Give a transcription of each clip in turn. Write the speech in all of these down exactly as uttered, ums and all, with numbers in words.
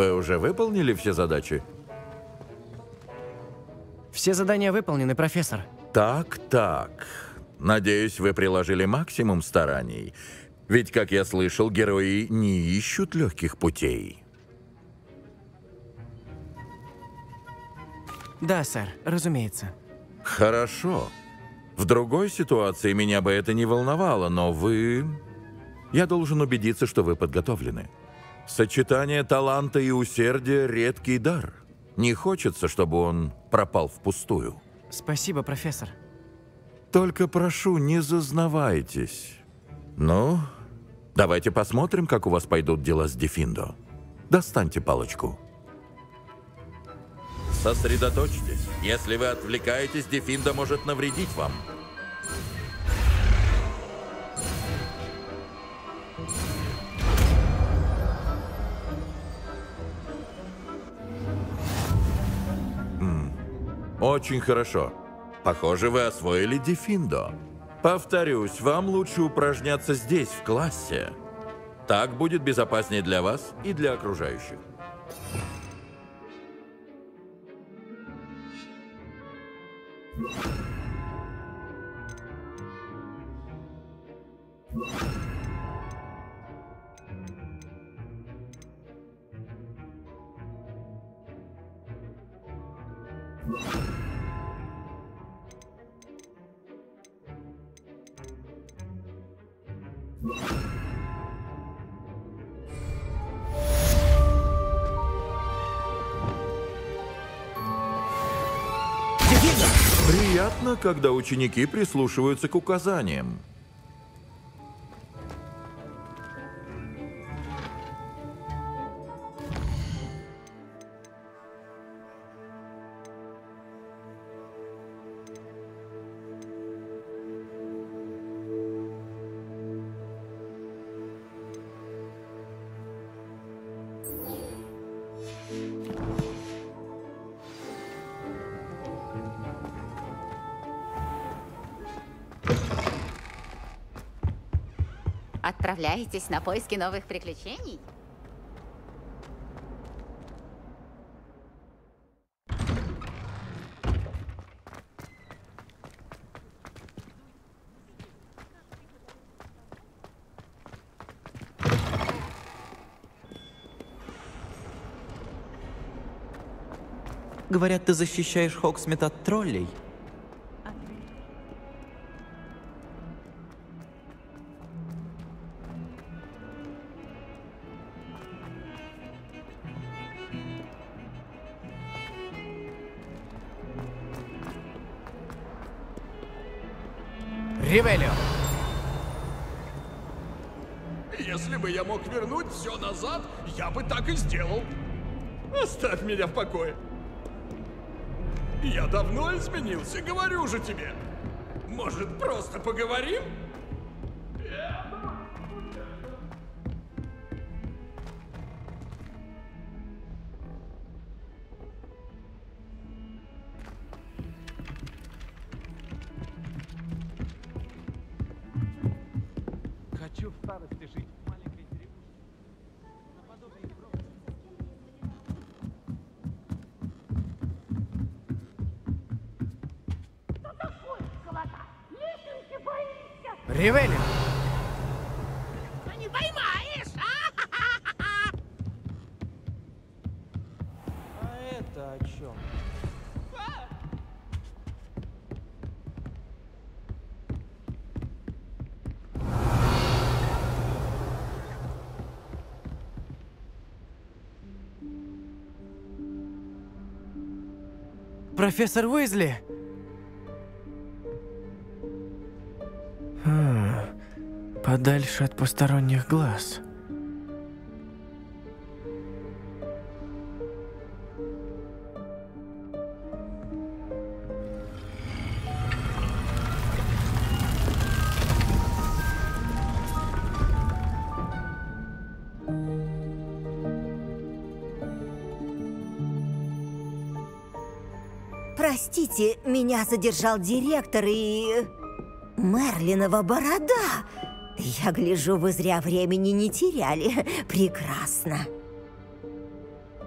Вы уже выполнили все задачи? Все задания выполнены, профессор. Так, так. Надеюсь, вы приложили максимум стараний. Ведь, как я слышал, герои не ищут легких путей. Да, сэр, разумеется. Хорошо. В другой ситуации меня бы это не волновало, но вы... Я должен убедиться, что вы подготовлены. Сочетание таланта и усердия — редкий дар. Не хочется, чтобы он пропал впустую. Спасибо, профессор. Только прошу, не зазнавайтесь. Ну, давайте посмотрим, как у вас пойдут дела с Дефиндо. Достаньте палочку. Сосредоточьтесь. Если вы отвлекаетесь, Дефиндо может навредить вам. М, очень хорошо. Похоже, вы освоили Дефиндо. Повторюсь, вам лучше упражняться здесь, в классе. Так будет безопаснее для вас и для окружающих. Приятно, когда ученики прислушиваются к указаниям. Отправляетесь на поиски новых приключений? Говорят, ты защищаешь Хоксмит от троллей. Ревелио! Если бы я мог вернуть все назад, я бы так и сделал. Оставь меня в покое. Я давно изменился, говорю же тебе. Может, просто поговорим? Хочу в старости жить в маленькой деревушке. Наподобие Европы. Что такое, колота? Лесенки боишься? Ревелио! Да не поймаешь! А это о чем? Профессор Уизли! А, подальше от посторонних глаз. Простите, меня задержал директор и... Мерлинова борода. Я гляжу, вы зря времени не теряли. Прекрасно.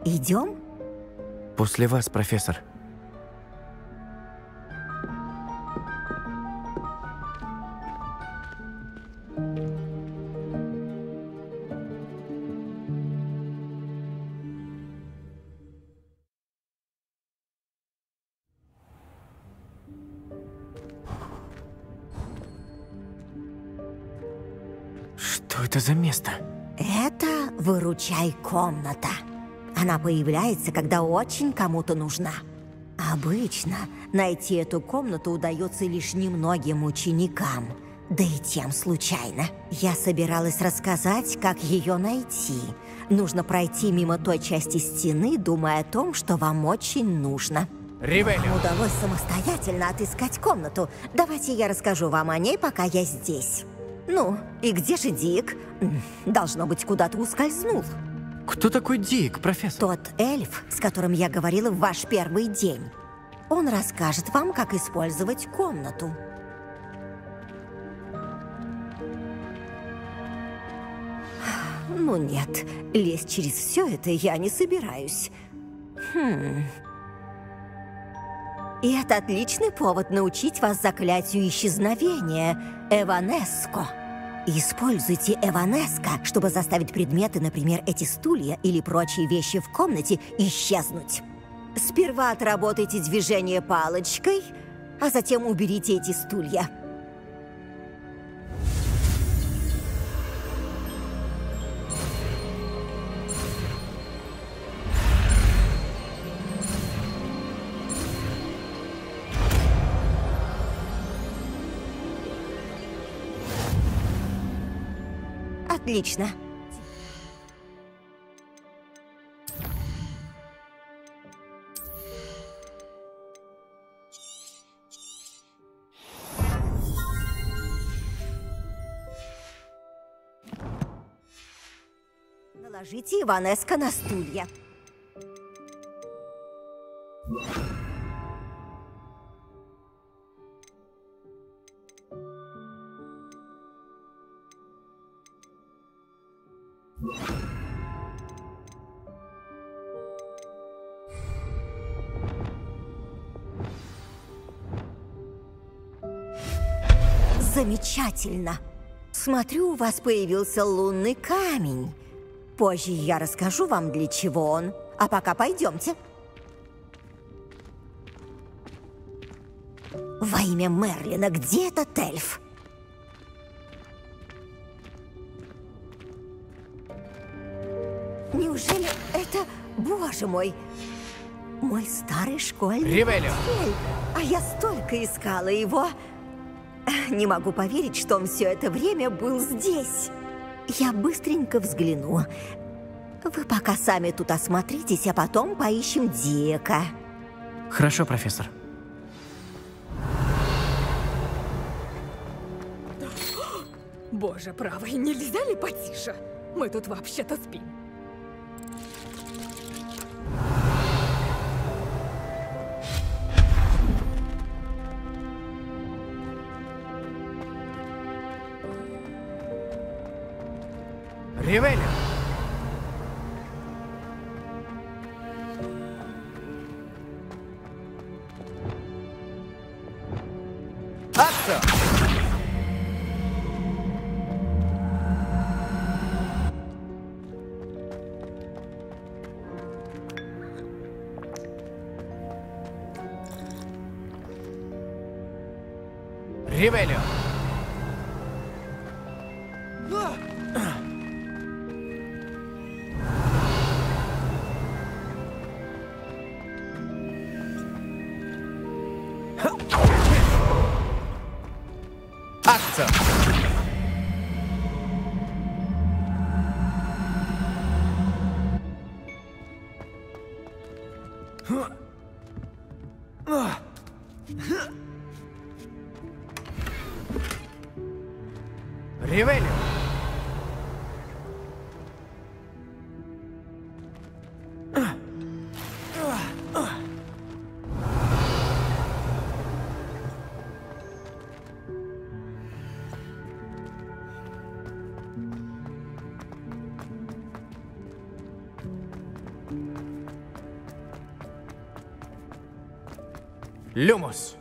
Идем? После вас, профессор. Что это за место? Это выручай-комната. Она появляется, когда очень кому-то нужна. Обычно найти эту комнату удается лишь немногим ученикам, да и тем случайно. Я собиралась рассказать, как ее найти. Нужно пройти мимо той части стены, думая о том, что вам очень нужно. Ревелио! Вам удалось самостоятельно отыскать комнату. Давайте я расскажу вам о ней, пока я здесь. Ну, и где же Дик? Должно быть, куда-то ускользнул. Кто такой Дик, профессор? Тот эльф, с которым я говорила в ваш первый день. Он расскажет вам, как использовать комнату. Ну нет, лезть через все это я не собираюсь. Хм... И это отличный повод научить вас заклятию исчезновения Эванеско. Используйте Эванеско, чтобы заставить предметы, например, эти стулья или прочие вещи в комнате, исчезнуть. Сперва отработайте движение палочкой, а затем уберите эти стулья. Отлично. Наложите Иванеско на стулья. Замечательно. Смотрю, у вас появился лунный камень. Позже я расскажу вам, для чего он. А пока пойдемте. Во имя Мерлина, где этот эльф? Неужели это... Боже мой! Мой старый школьный Ревелио! учитель. А я столько искала его. Не могу поверить, что он все это время был здесь. Я быстренько взгляну. Вы пока сами тут осмотритесь, а потом поищем Дика. Хорошо, профессор. Боже правый, нельзя ли потише? Мы тут вообще-то спим. Ревелио! Акция! Ревелио! Акция! Ревелио! Люмус!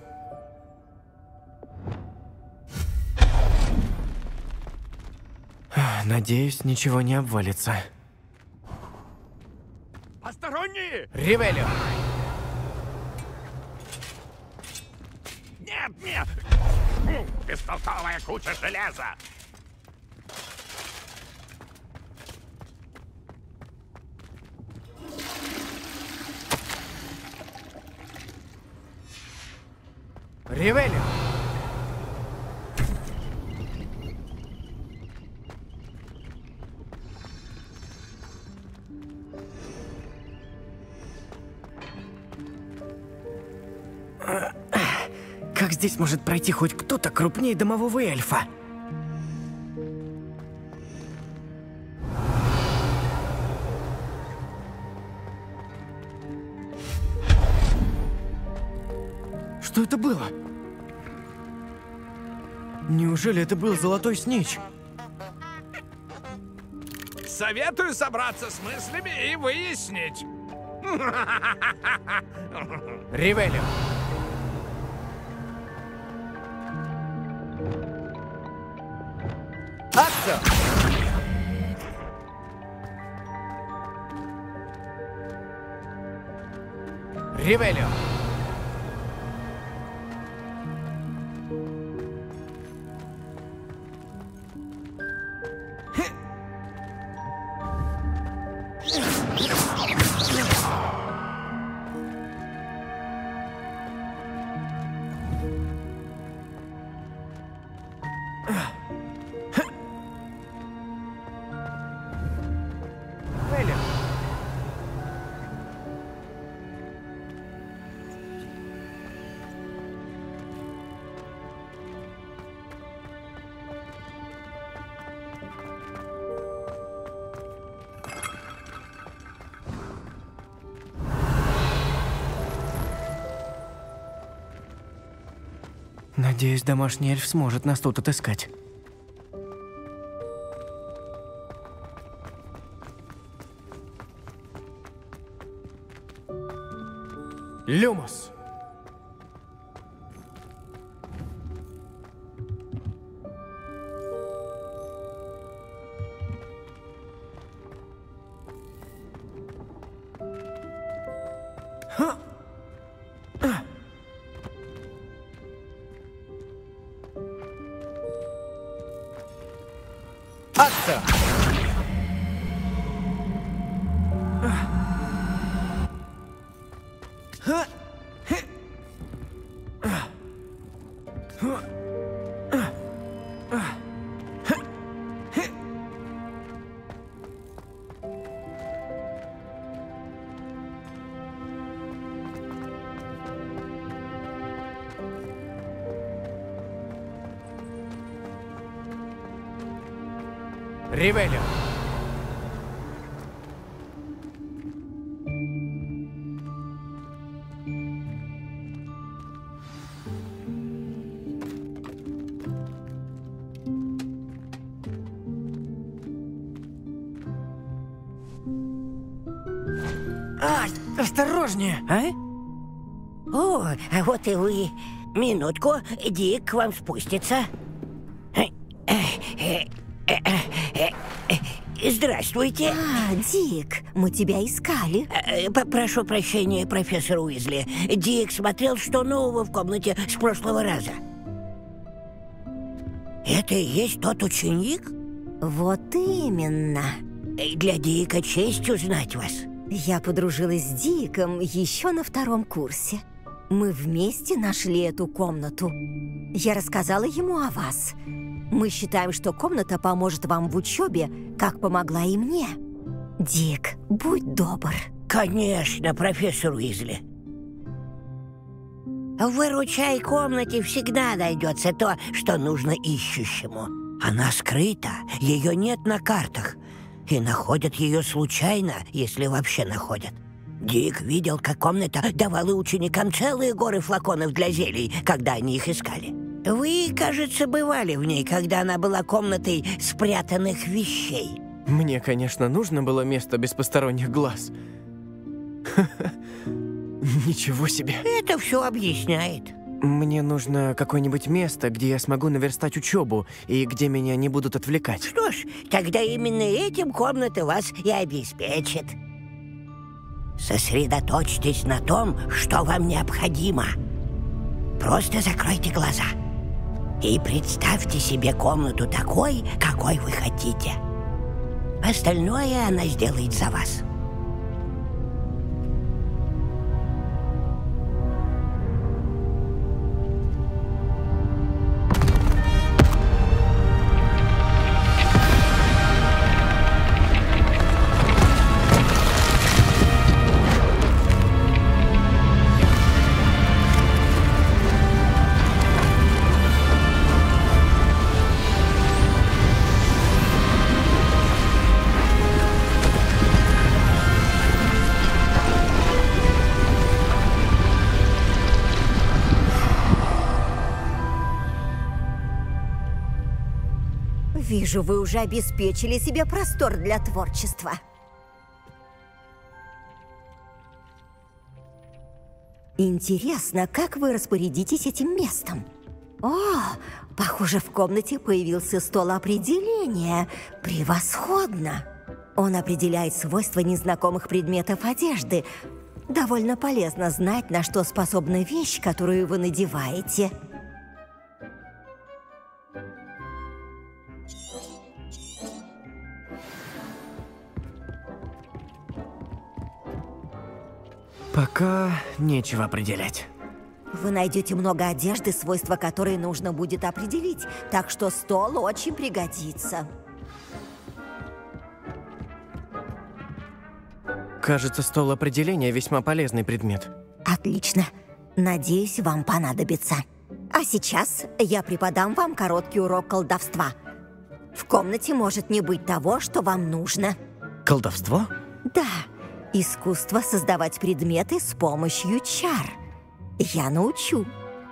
Надеюсь, ничего не обвалится. Посторонние! Ревелио! Нет, нет! Бестолковая куча железа! Ревелио! Как здесь может пройти хоть кто-то крупнее домового эльфа? Что это было? Неужели это был золотой снич? Советую собраться с мыслями и выяснить. Ревелио! Акцо! Ревелио! Надеюсь, домашний эльф сможет нас тут отыскать. Люмус! Акция! Ревелио! А, осторожнее, а? О, а вот и вы. Минутку, Дик к вам спустится. Здравствуйте. А, Дик, мы тебя искали. Прошу прощения, профессор Уизли. Дик смотрел, что нового в комнате с прошлого раза. Это и есть тот ученик? Вот именно. Для Дика честь узнать вас. Я подружилась с Диком еще на втором курсе. Мы вместе нашли эту комнату. Я рассказала ему о вас. Мы считаем, что комната поможет вам в учебе, как помогла и мне. Дик, будь добр. Конечно, профессор Уизли. В выручай комнате всегда найдется то, что нужно ищущему. Она скрыта, ее нет на картах. И находят ее случайно, если вообще находят. Дик видел, как комната давала ученикам целые горы флаконов для зелий, когда они их искали. Вы, кажется, бывали в ней, когда она была комнатой спрятанных вещей. Мне, конечно, нужно было место без посторонних глаз. Ничего себе. Это все объясняет. Мне нужно какое-нибудь место, где я смогу наверстать учебу и где меня не будут отвлекать. Что ж, тогда именно этим комната вас и обеспечит. Сосредоточьтесь на том, что вам необходимо. Просто закройте глаза и представьте себе комнату такой, какой вы хотите. Остальное она сделает за вас. Вижу, вы уже обеспечили себе простор для творчества. Интересно, как вы распорядитесь этим местом? О, похоже, в комнате появился стол определения. Превосходно! Он определяет свойства незнакомых предметов одежды. Довольно полезно знать, на что способна вещь, которую вы надеваете. Пока нечего определять. Вы найдете много одежды, свойства которой нужно будет определить, так что стол очень пригодится. Кажется, стол определения весьма полезный предмет. Отлично. Надеюсь, вам понадобится. А сейчас я преподам вам короткий урок колдовства. В комнате может не быть того, что вам нужно. Колдовство? Да. Искусство создавать предметы с помощью чар. Я научу.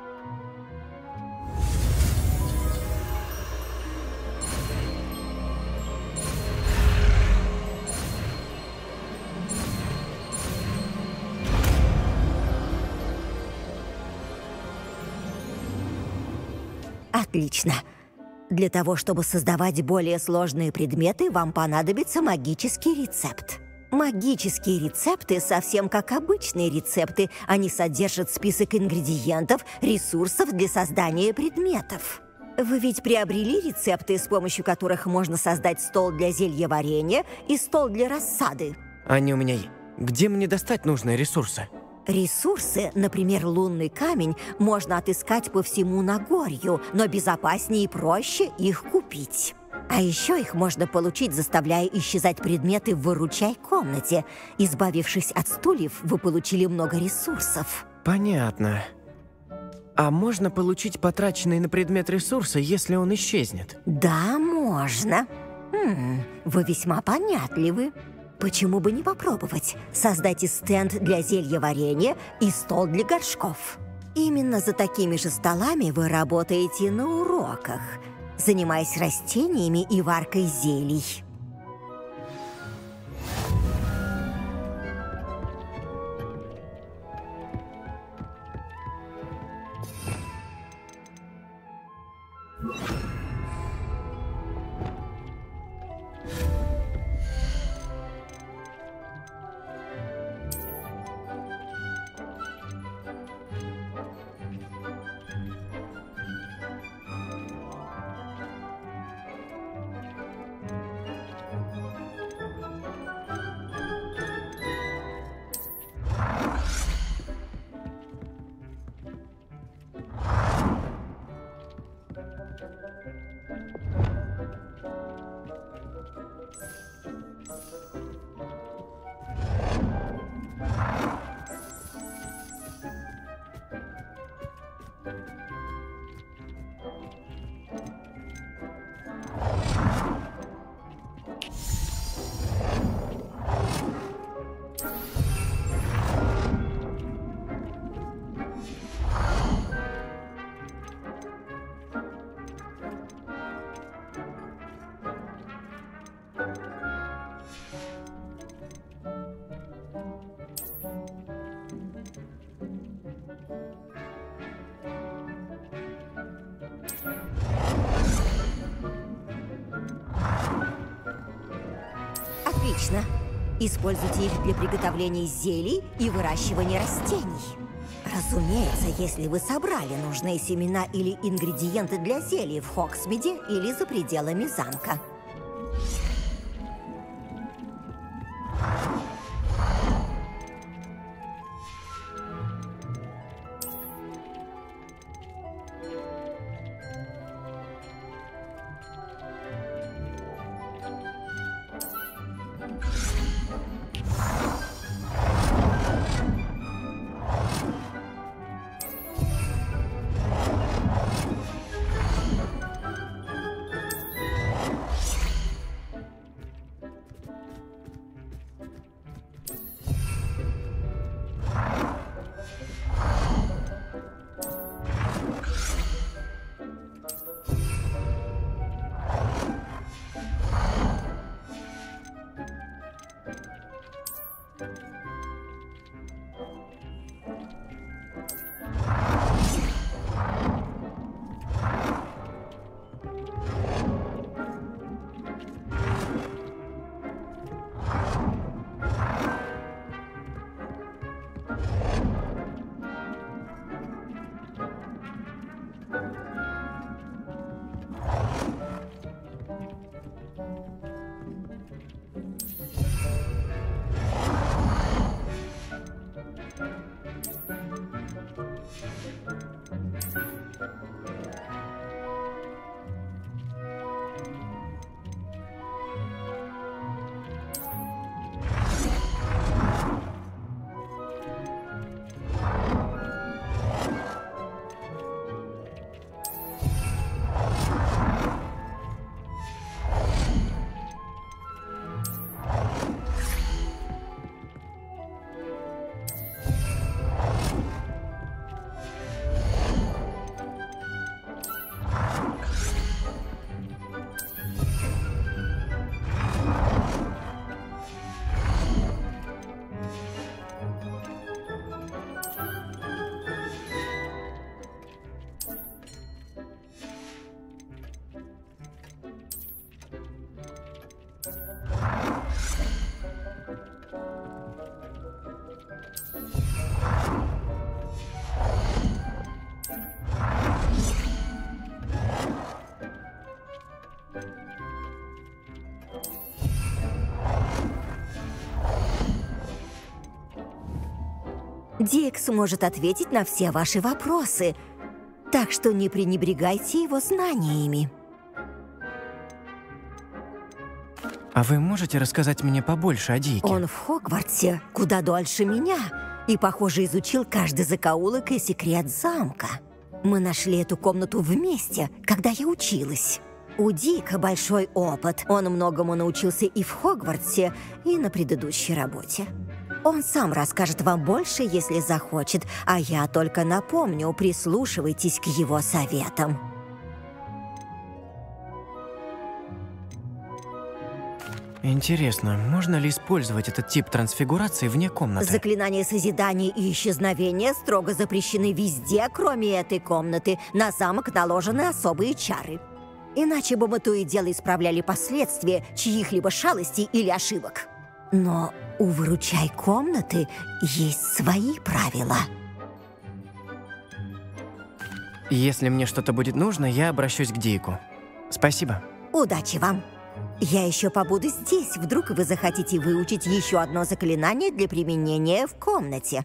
Отлично. Для того, чтобы создавать более сложные предметы, вам понадобится магический рецепт. Магические рецепты совсем как обычные рецепты. Они содержат список ингредиентов, ресурсов для создания предметов. Вы ведь приобрели рецепты, с помощью которых можно создать стол для зельеварения и стол для рассады. Они у меня есть. Где мне достать нужные ресурсы? Ресурсы, например, лунный камень, можно отыскать по всему Нагорью, но безопаснее и проще их купить. А еще их можно получить, заставляя исчезать предметы в выручай-комнате. Избавившись от стульев, вы получили много ресурсов. Понятно. А можно получить потраченные на предмет ресурсы, если он исчезнет? Да, можно. Хм, вы весьма понятливы. Почему бы не попробовать? Создайте стенд для зельеварения и стол для горшков. Именно за такими же столами вы работаете на уроках, занимаясь растениями и варкой зелий. Отлично. Используйте их для приготовления зелий и выращивания растений. Разумеется, если вы собрали нужные семена или ингредиенты для зелий в Хоксмиде или за пределами замка. Дик сможет ответить на все ваши вопросы, так что не пренебрегайте его знаниями. А вы можете рассказать мне побольше о Дике? Он в Хогвартсе куда дольше меня и, похоже, изучил каждый закоулок и секрет замка. Мы нашли эту комнату вместе, когда я училась. У Дика большой опыт. Он многому научился и в Хогвартсе, и на предыдущей работе. Он сам расскажет вам больше, если захочет, а я только напомню, прислушивайтесь к его советам. Интересно, можно ли использовать этот тип трансфигурации вне комнаты? Заклинания созидания и исчезновения строго запрещены везде, кроме этой комнаты. На замок наложены особые чары. Иначе бы мы то и дело исправляли последствия чьих-либо шалостей или ошибок. Но у выручай комнаты есть свои правила. Если мне что-то будет нужно, я обращусь к Дику. Спасибо. Удачи вам. Я еще побуду здесь. Вдруг вы захотите выучить еще одно заклинание для применения в комнате.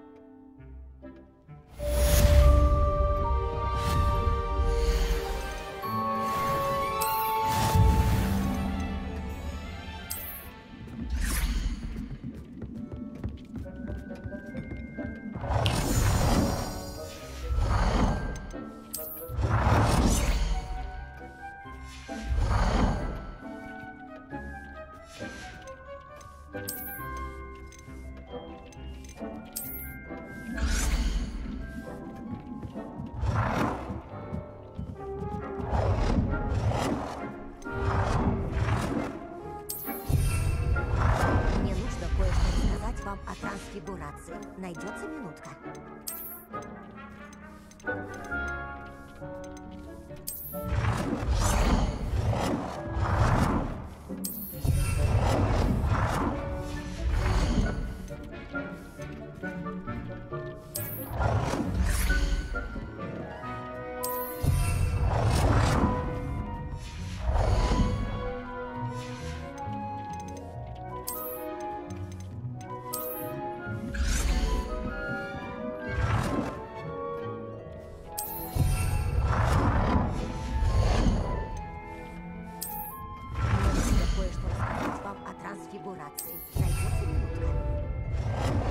Мне нужно кое-что рассказать вам о трансфигурации. Найдется минутка. концентрации. Найдется минутка.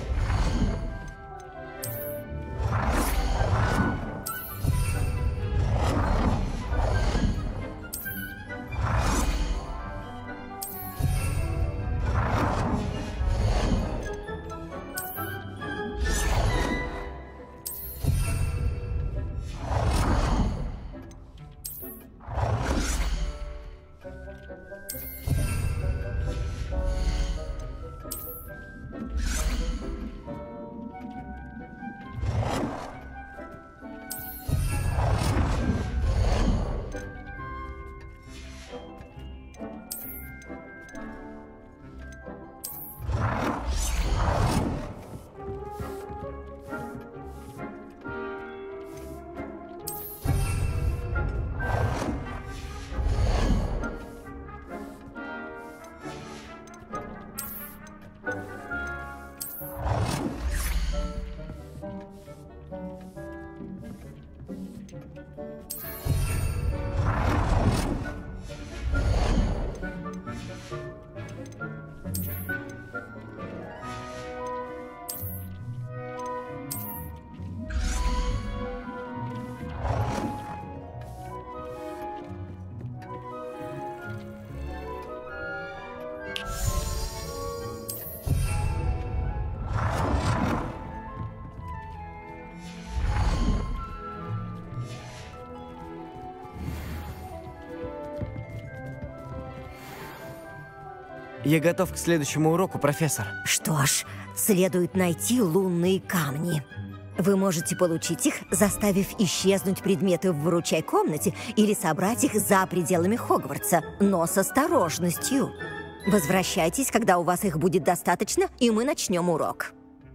Я готов к следующему уроку, профессор. Что ж, следует найти лунные камни. Вы можете получить их, заставив исчезнуть предметы в выручай-комнате или собрать их за пределами Хогвартса, но с осторожностью. Возвращайтесь, когда у вас их будет достаточно, и мы начнем урок.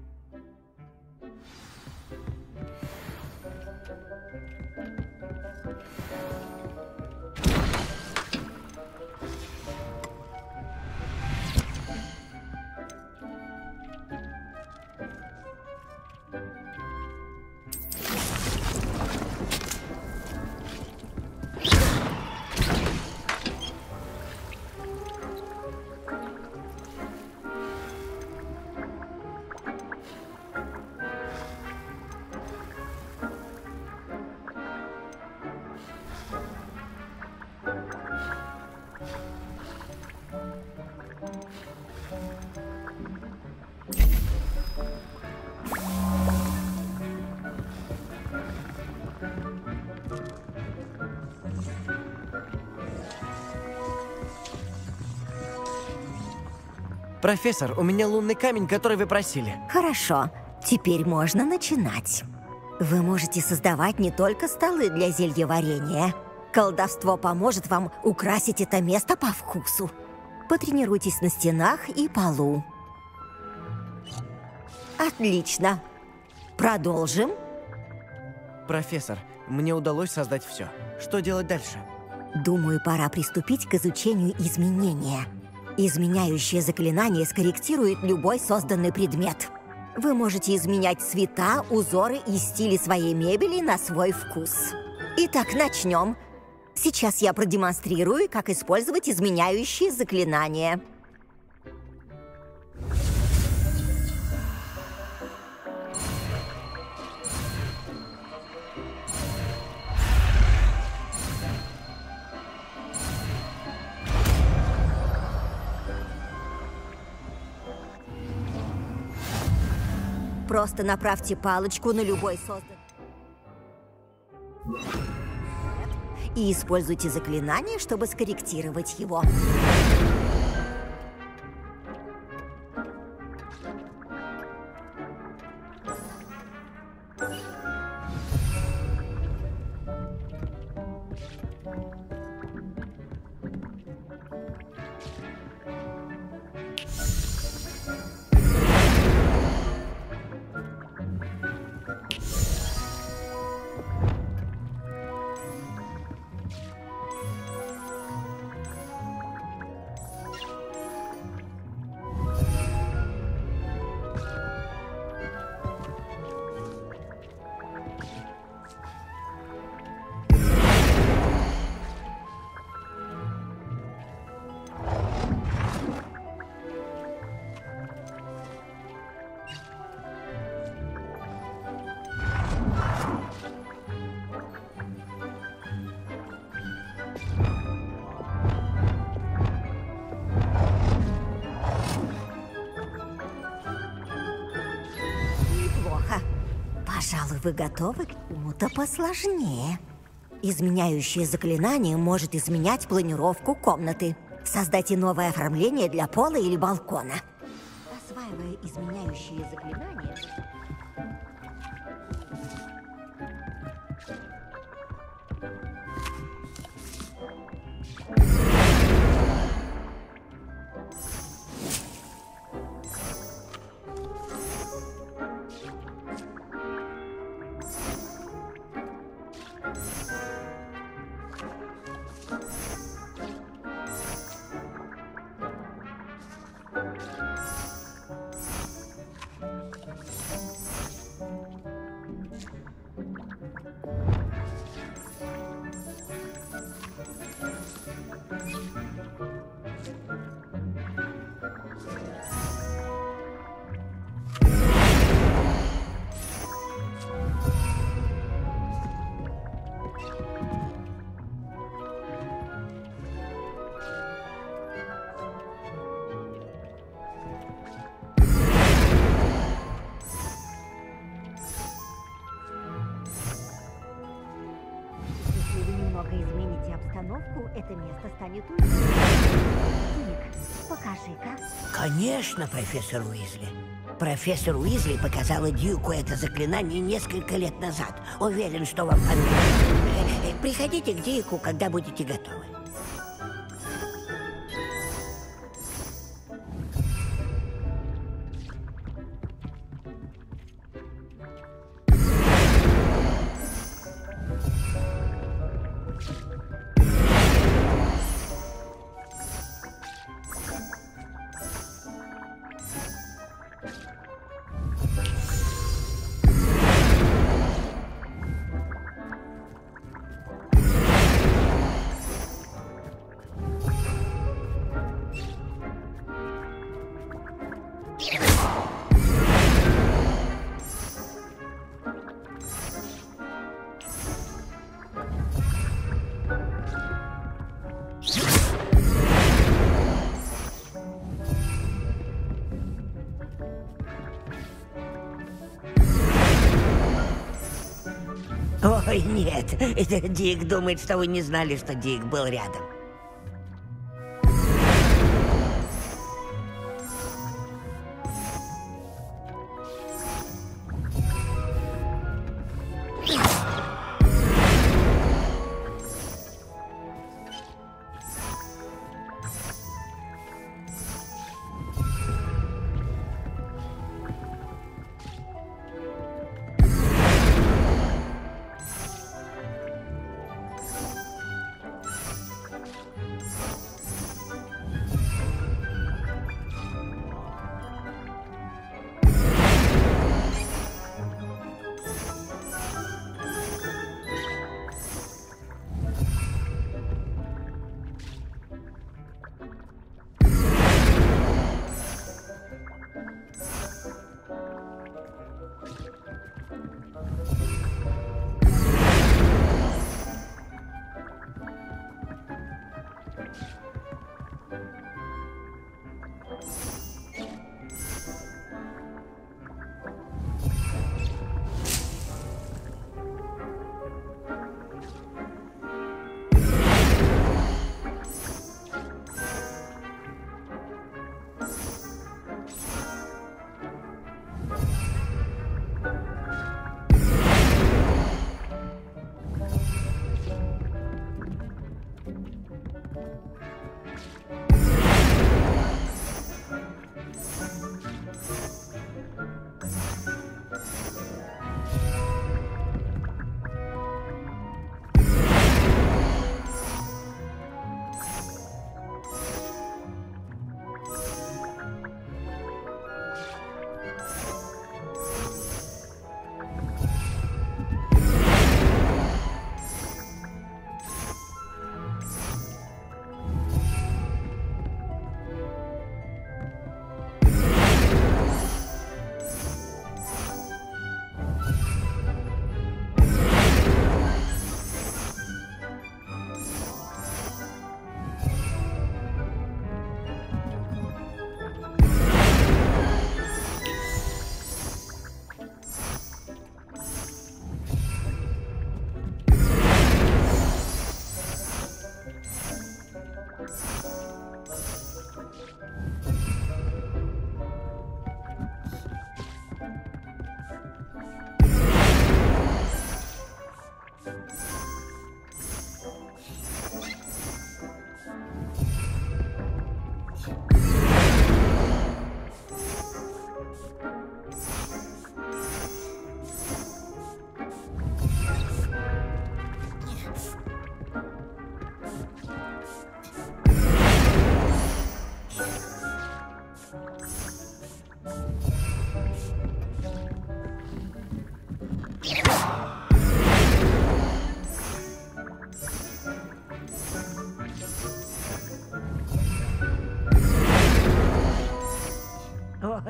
Профессор, у меня лунный камень, который вы просили. Хорошо, теперь можно начинать. Вы можете создавать не только столы для зельеварения. Колдовство поможет вам украсить это место по вкусу. Потренируйтесь на стенах и полу. Отлично. Продолжим. Профессор, мне удалось создать все. Что делать дальше? Думаю, пора приступить к изучению изменения. Изменяющее заклинание скорректирует любой созданный предмет. Вы можете изменять цвета, узоры и стили своей мебели на свой вкус. Итак, начнем. Сейчас я продемонстрирую, как использовать изменяющие заклинания. Просто направьте палочку на любой созданный и используйте заклинание, чтобы скорректировать его. вы готовы к чему-то посложнее. Изменяющее заклинание может изменять планировку комнаты. Создайте новое оформление для пола или балкона. Осваивая изменяющие заклинания... Измените обстановку, это место станет уютным. Ник, покажи-ка. Конечно, профессор Уизли. Профессор Уизли показала Дьюку это заклинание несколько лет назад. Уверен, что вам понравится. Приходите к Дьюку, когда будете готовы. Ой, нет. Дик думает, что вы не знали, что Дик был рядом.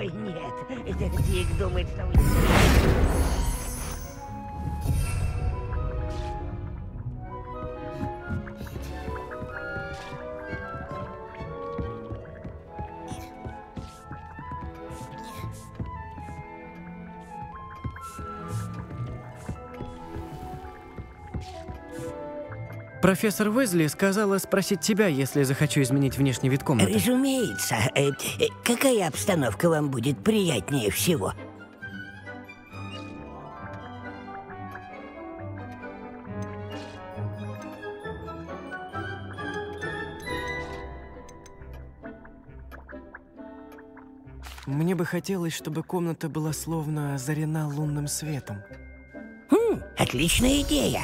Ой, нет. Дик думает, что... Профессор Уизли сказала спросить тебя, если захочу изменить внешний вид комнаты. Разумеется. Э, э, какая обстановка вам будет приятнее всего? Мне бы хотелось, чтобы комната была словно озарена лунным светом. Хм, отличная идея.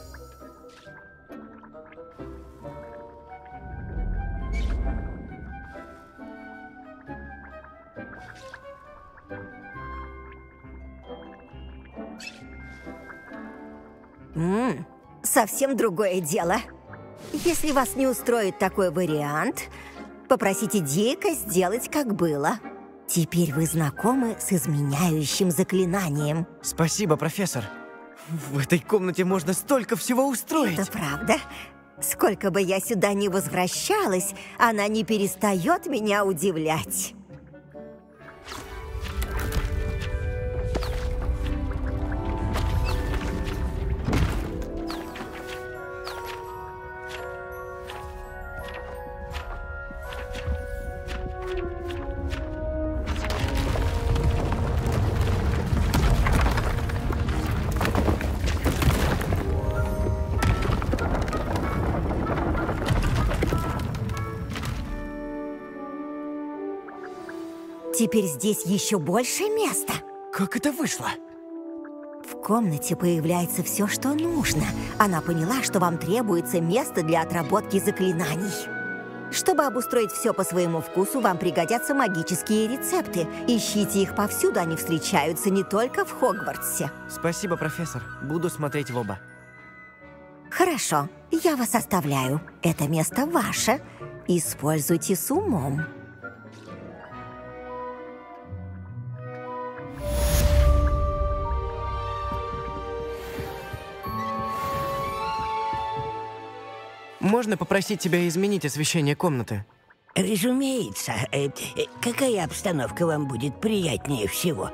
М, совсем другое дело. Если вас не устроит такой вариант, попросите Дика сделать, как было. Теперь вы знакомы с изменяющим заклинанием. Спасибо, профессор. В этой комнате можно столько всего устроить. Это правда. Сколько бы я сюда ни возвращалась, она не перестает меня удивлять. Теперь здесь еще больше места. Как это вышло? В комнате появляется все, что нужно. Она поняла, что вам требуется место для отработки заклинаний. Чтобы обустроить все по своему вкусу, вам пригодятся магические рецепты. Ищите их повсюду, они встречаются не только в Хогвартсе. Спасибо, профессор. Буду смотреть в оба. Хорошо, я вас оставляю. Это место ваше. Используйте с умом. Можно попросить тебя изменить освещение комнаты? Разумеется. Э, э, какая обстановка вам будет приятнее всего?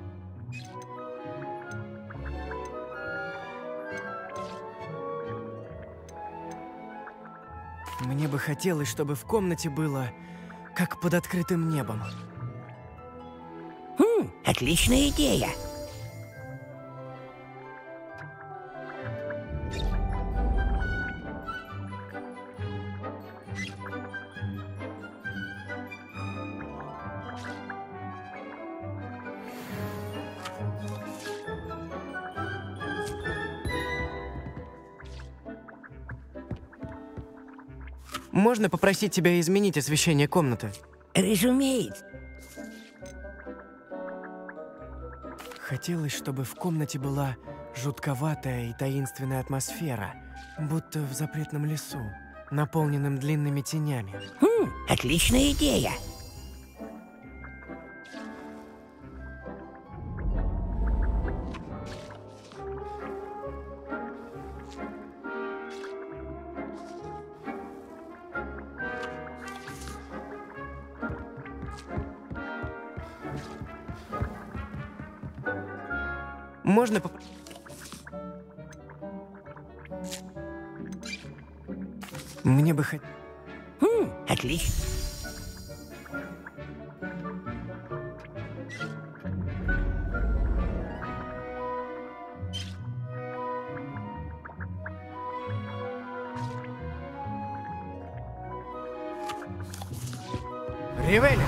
Мне бы хотелось, чтобы в комнате было как под открытым небом. Хм, отличная идея. Можно попросить тебя изменить освещение комнаты? Разумеется. Хотелось, чтобы в комнате была жутковатая и таинственная атмосфера, будто в запретном лесу, наполненном длинными тенями. Хм, отличная идея. Можно поп... Мне бы хоть... Хм, отлично. Ривелли!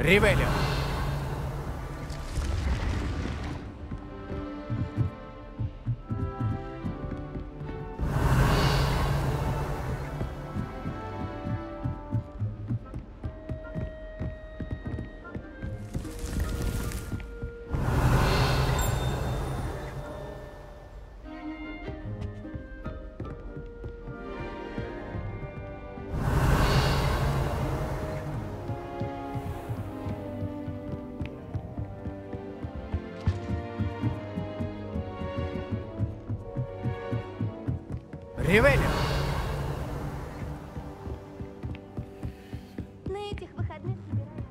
Ревелио! Ревелио! На этих выходных собираюсь.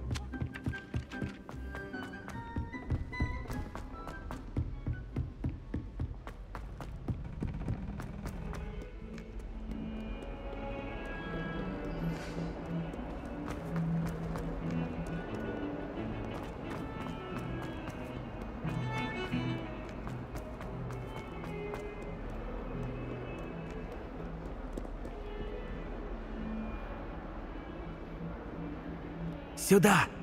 Сюда!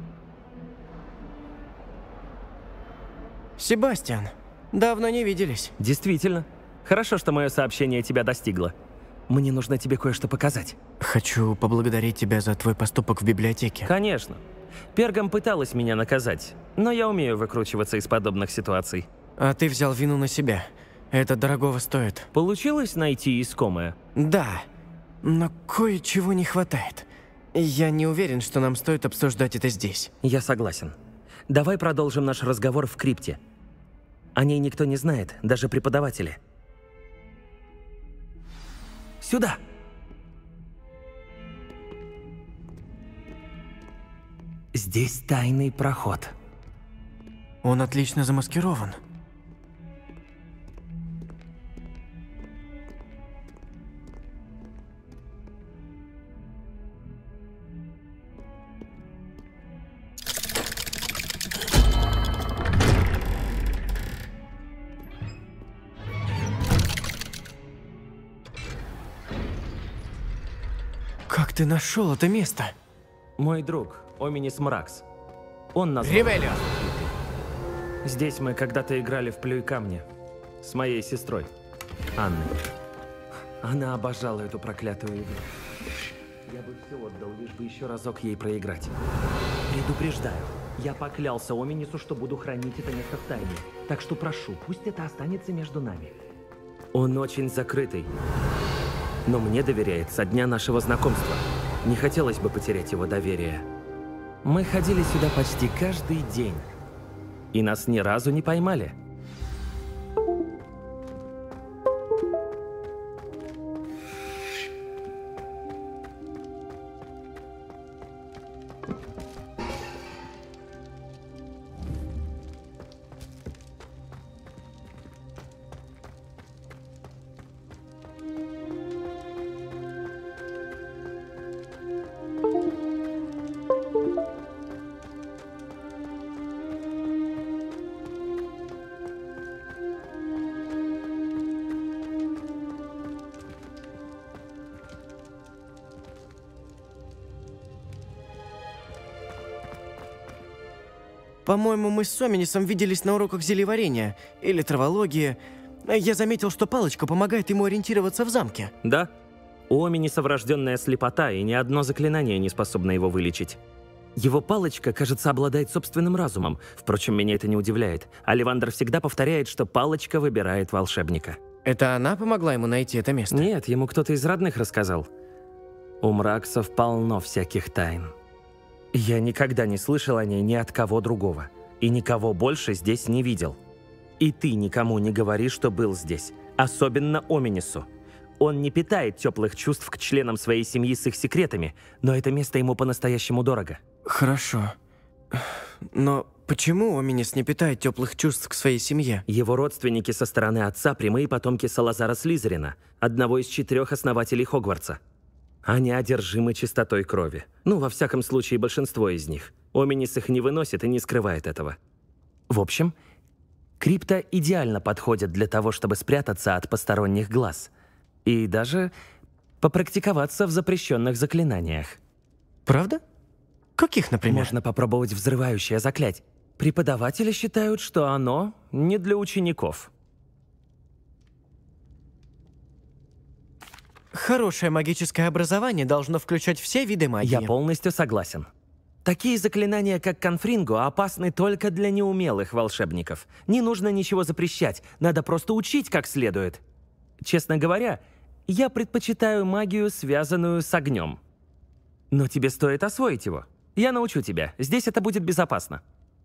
Себастьян, давно не виделись. Действительно. Хорошо, что мое сообщение тебя достигло. Мне нужно тебе кое-что показать. Хочу поблагодарить тебя за твой поступок в библиотеке. Конечно. Пергам пыталась меня наказать, но я умею выкручиваться из подобных ситуаций. А ты взял вину на себя. Это дорогого стоит. Получилось найти искомое? Да, но кое-чего не хватает. Я не уверен, что нам стоит обсуждать это здесь. Я согласен. Давай продолжим наш разговор в крипте. О ней никто не знает, даже преподаватели. Сюда! Здесь тайный проход. Он отлично замаскирован. Как ты нашел это место? Мой друг, Оминис Мракс. Он назвал... Ревелио! Здесь мы когда-то играли в плюй камни с моей сестрой, Анной. Она обожала эту проклятую игру. Я бы все отдал, лишь бы еще разок ей проиграть. Предупреждаю, я поклялся Оминису, что буду хранить это место в тайне. Так что прошу, пусть это останется между нами. Он очень закрытый, но мне доверяет со дня нашего знакомства. Не хотелось бы потерять его доверие. Мы ходили сюда почти каждый день, и нас ни разу не поймали. По-моему, мы с Оминисом виделись на уроках зельеварения или травологии. Я заметил, что палочка помогает ему ориентироваться в замке. Да. У Оминиса врожденная слепота, и ни одно заклинание не способно его вылечить. Его палочка, кажется, обладает собственным разумом. Впрочем, меня это не удивляет. Оливандр всегда повторяет, что палочка выбирает волшебника. Это она помогла ему найти это место? Нет, ему кто-то из родных рассказал. У Мраксов полно всяких тайн. Я никогда не слышал о ней ни от кого другого. И никого больше здесь не видел. И ты никому не говори, что был здесь. Особенно Оминису. Он не питает теплых чувств к членам своей семьи с их секретами, но это место ему по-настоящему дорого. Хорошо. Но почему Оминис не питает теплых чувств к своей семье? Его родственники со стороны отца – прямые потомки Салазара Слизерина, одного из четырех основателей Хогвартса. Они одержимы чистотой крови. Ну, во всяком случае, большинство из них. Оминис их не выносит и не скрывает этого. В общем, крипта идеально подходит для того, чтобы спрятаться от посторонних глаз. И даже попрактиковаться в запрещенных заклинаниях. Правда? Каких, например? Можно попробовать взрывающее заклятие. Преподаватели считают, что оно не для учеников. Хорошее магическое образование должно включать все виды магии. Я полностью согласен. Такие заклинания, как Конфринго, опасны только для неумелых волшебников. Не нужно ничего запрещать, надо просто учить как следует. Честно говоря, я предпочитаю магию, связанную с огнем. Но тебе стоит освоить его. Я научу тебя. Здесь это будет безопасно.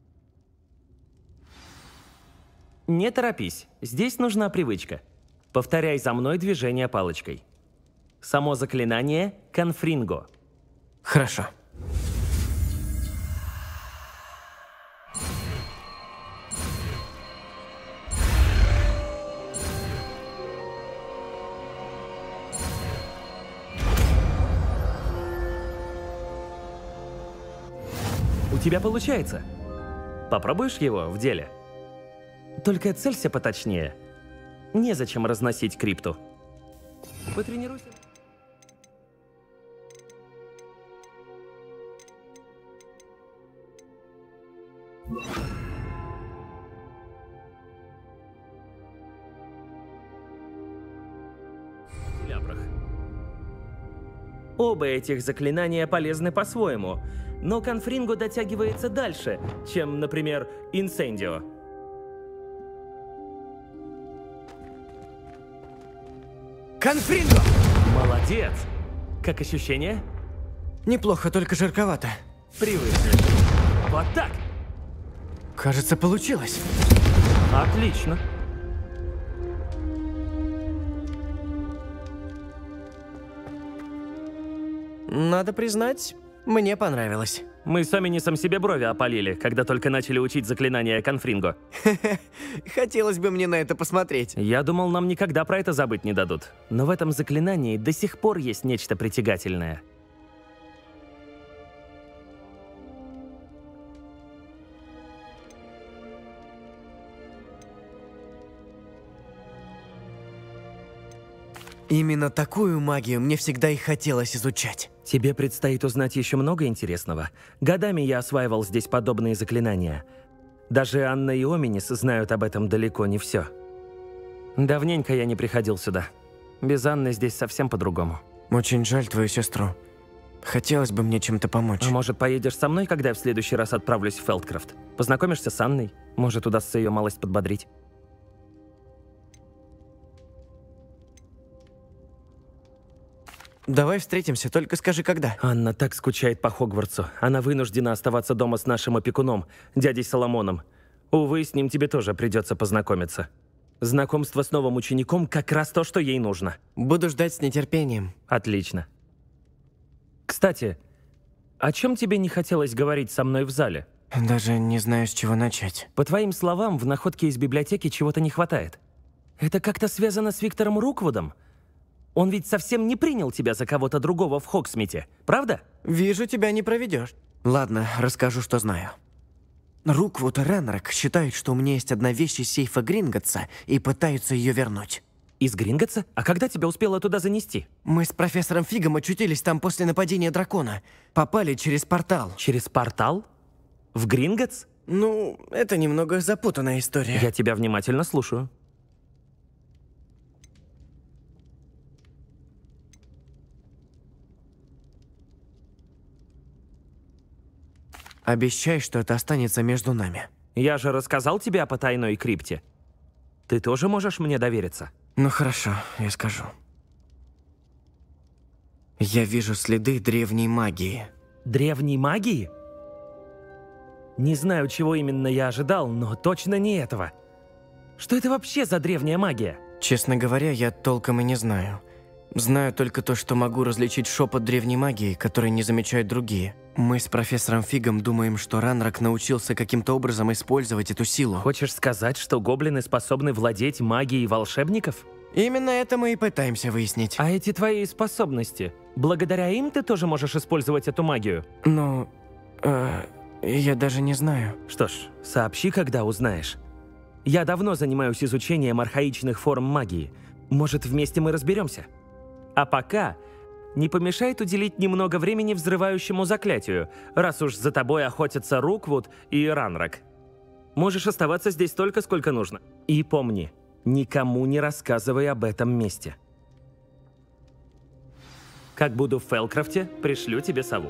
Не торопись. Здесь нужна привычка. Повторяй за мной движение палочкой. Само заклинание — Конфринго. Хорошо. У тебя получается. Попробуешь его в деле? Только целься поточнее. Незачем разносить крипту. Потренируйся. Оба этих заклинания полезны по-своему, но Конфринго дотягивается дальше, чем, например, Инсендио. Конфринго! Молодец! Как ощущение? Неплохо, только жарковато. Привыкнешь. Вот так! Кажется, получилось. Отлично. Надо признать, мне понравилось. Мы с Оминисом себе брови опалили, когда только начали учить заклинания Конфринго. Хотелось бы мне на это посмотреть. Я думал, нам никогда про это забыть не дадут. Но в этом заклинании до сих пор есть нечто притягательное. Именно такую магию мне всегда и хотелось изучать. Тебе предстоит узнать еще много интересного. Годами я осваивал здесь подобные заклинания. Даже Анна и Оминис знают об этом далеко не все. Давненько я не приходил сюда. Без Анны здесь совсем по-другому. Очень жаль твою сестру. Хотелось бы мне чем-то помочь. А может, поедешь со мной, когда я в следующий раз отправлюсь в Фелдкрафт? Познакомишься с Анной? Может, удастся ее малость подбодрить? Давай встретимся, только скажи, когда. Анна так скучает по Хогвартсу. Она вынуждена оставаться дома с нашим опекуном, дядей Соломоном. Увы, с ним тебе тоже придется познакомиться. Знакомство с новым учеником как раз то, что ей нужно. Буду ждать с нетерпением. Отлично. Кстати, о чем тебе не хотелось говорить со мной в зале? Даже не знаю, с чего начать. По твоим словам, в находке из библиотеки чего-то не хватает. Это как-то связано с Виктором Руквудом? Он ведь совсем не принял тебя за кого-то другого в Хогсмите, правда? Вижу, тебя не проведешь. Ладно, расскажу, что знаю. Руквуд и Ренрак считают, что у меня есть одна вещь из сейфа Гринготса и пытаются ее вернуть. Из Гринготса? А когда тебя успело туда занести? Мы с профессором Фигом очутились там после нападения дракона. Попали через портал. Через портал? В Гринготс? Ну, это немного запутанная история. Я тебя внимательно слушаю. Обещай, что это останется между нами. Я же рассказал тебе о потайной крипте. Ты тоже можешь мне довериться? Ну хорошо, я скажу. Я вижу следы древней магии. Древней магии? Не знаю, чего именно я ожидал, но точно не этого. Что это вообще за древняя магия? Честно говоря, я толком и не знаю. Знаю только то, что могу различить шепот древней магии, который не замечают другие. Мы с профессором Фигом думаем, что Ранрак научился каким-то образом использовать эту силу. Хочешь сказать, что гоблины способны владеть магией волшебников? Именно это мы и пытаемся выяснить. А эти твои способности, благодаря им ты тоже можешь использовать эту магию? Ну, э, я даже не знаю. Что ж, сообщи, когда узнаешь. Я давно занимаюсь изучением архаичных форм магии. Может, вместе мы разберемся? А пока не помешает уделить немного времени взрывающему заклятию, раз уж за тобой охотятся Руквуд и Ранрак. Можешь оставаться здесь столько, сколько нужно. И помни, никому не рассказывай об этом месте. Как буду в Фелкрафте, пришлю тебе сову.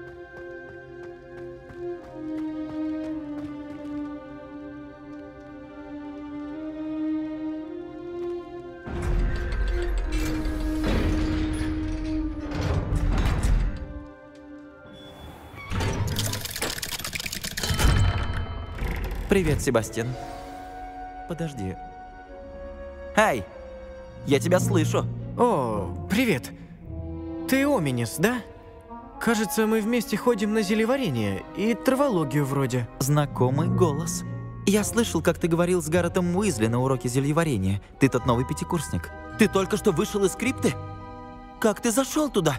Привет, Себастьян. Подожди. Эй! Я тебя слышу. О, привет. Ты Оминис, да? Кажется, мы вместе ходим на зелеварение и травологию вроде. Знакомый голос. Я слышал, как ты говорил с Гарретом Уизли на уроке зельеварения. Ты тот новый пятикурсник. Ты только что вышел из крипты? Как ты зашел туда?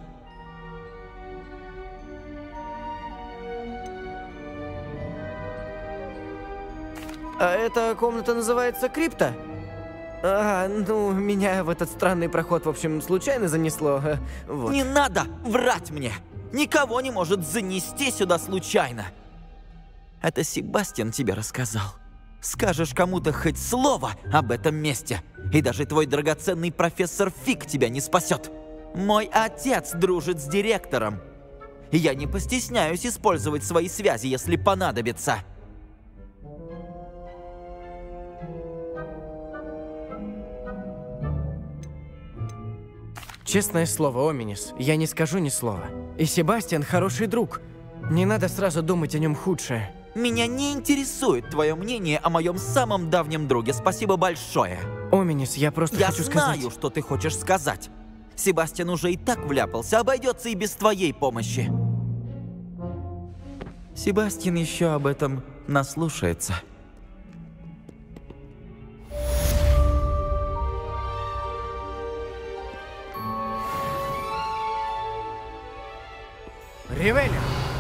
А эта комната называется крипта? А, ну, меня в этот странный проход, в общем, случайно занесло. Вот. Не надо врать мне! Никого не может занести сюда случайно. Это Себастьян тебе рассказал. Скажешь кому-то хоть слово об этом месте, и даже твой драгоценный профессор Фиг тебя не спасет. Мой отец дружит с директором. И я не постесняюсь использовать свои связи, если понадобится. Честное слово, Оминис, я не скажу ни слова. И Себастьян хороший друг. Не надо сразу думать о нем худшее. Меня не интересует твое мнение о моем самом давнем друге. Спасибо большое. Оминис, я просто я хочу сказать... Я знаю, что ты хочешь сказать. Себастьян уже и так вляпался, обойдется и без твоей помощи. Себастьян еще об этом наслушается. Ревелио!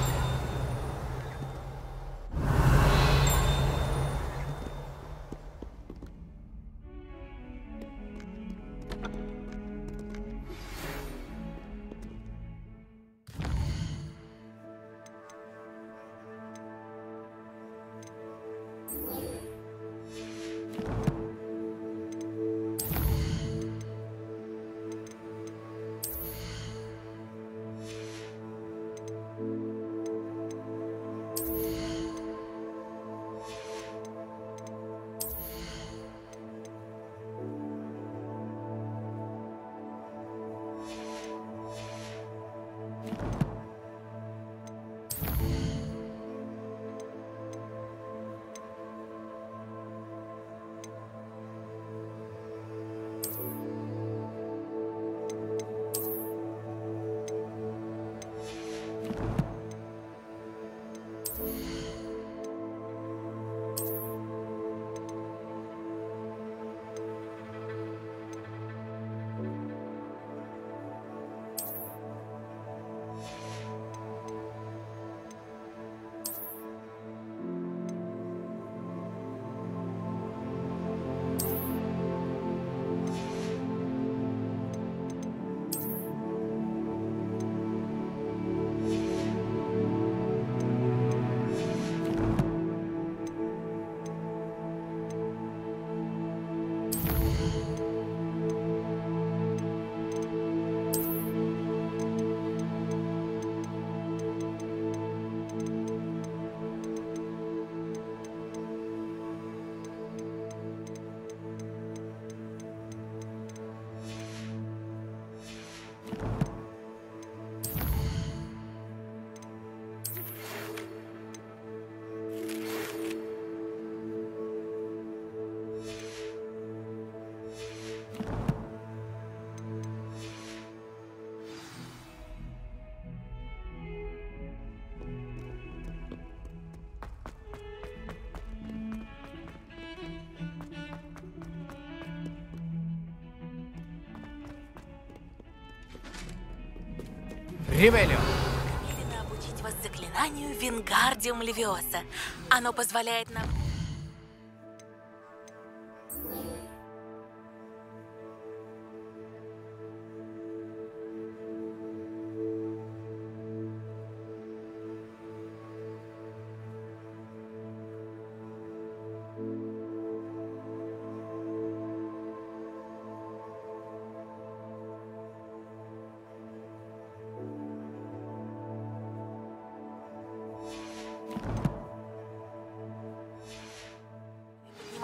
Ревелио! Намерена обучить вас заклинанию Вингардиум Левиоса. Оно позволяет нам...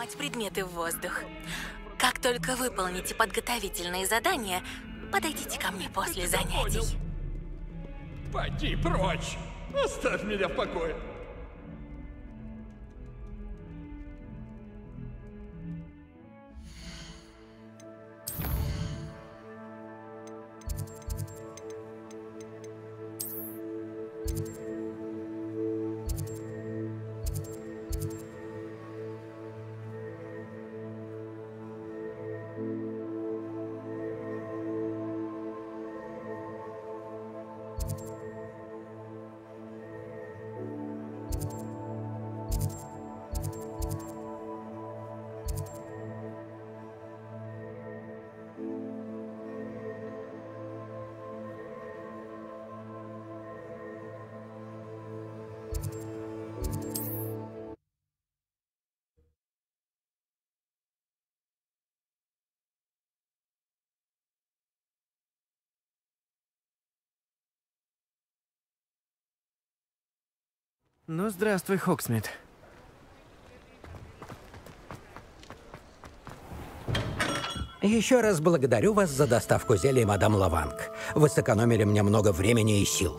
поднимать предметы в воздух. Как только выполните подготовительные задания, подойдите ко мне после занятий. Поди прочь! Оставь меня в покое! Ну, здравствуй, Хоксмит. Еще раз благодарю вас за доставку зелья, мадам Лаванг. Вы сэкономили мне много времени и сил.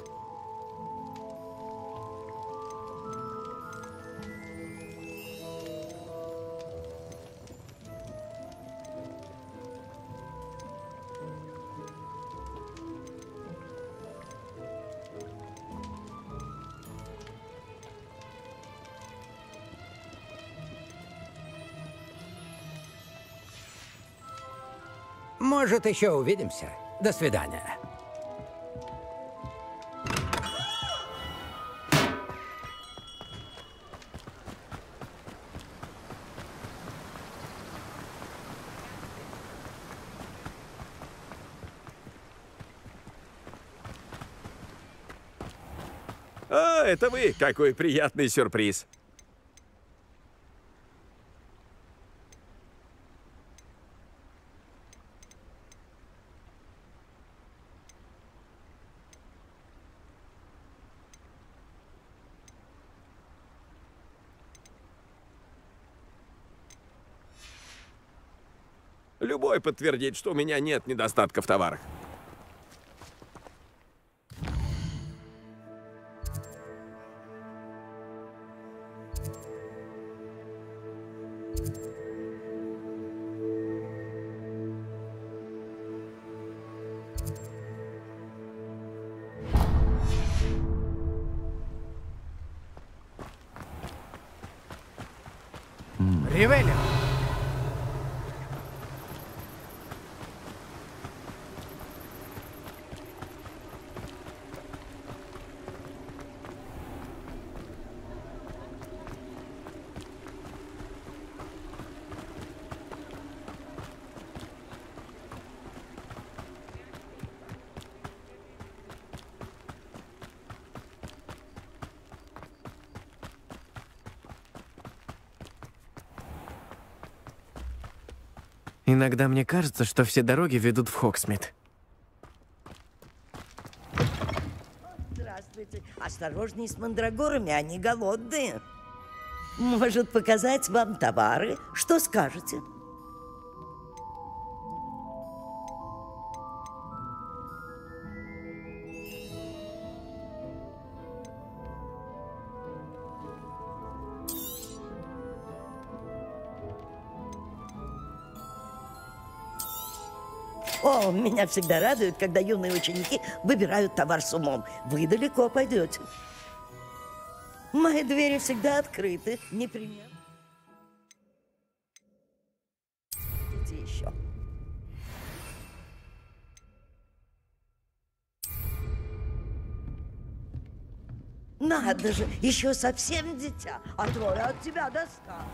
Может, еще увидимся. До свидания. А, это вы! Какой приятный сюрприз! Любой подтвердит, что у меня нет недостатка в товарах. Ривелли! Иногда мне кажется, что все дороги ведут в Хоксмит. Здравствуйте. Осторожней с мандрагорами, они голодные. Может, показать вам товары? Что скажете? О, меня всегда радует, когда юные ученики выбирают товар с умом. Вы далеко пойдете. Мои двери всегда открыты. Непременно. Идите еще. Надо же, еще совсем дитя, а трое от тебя достанут.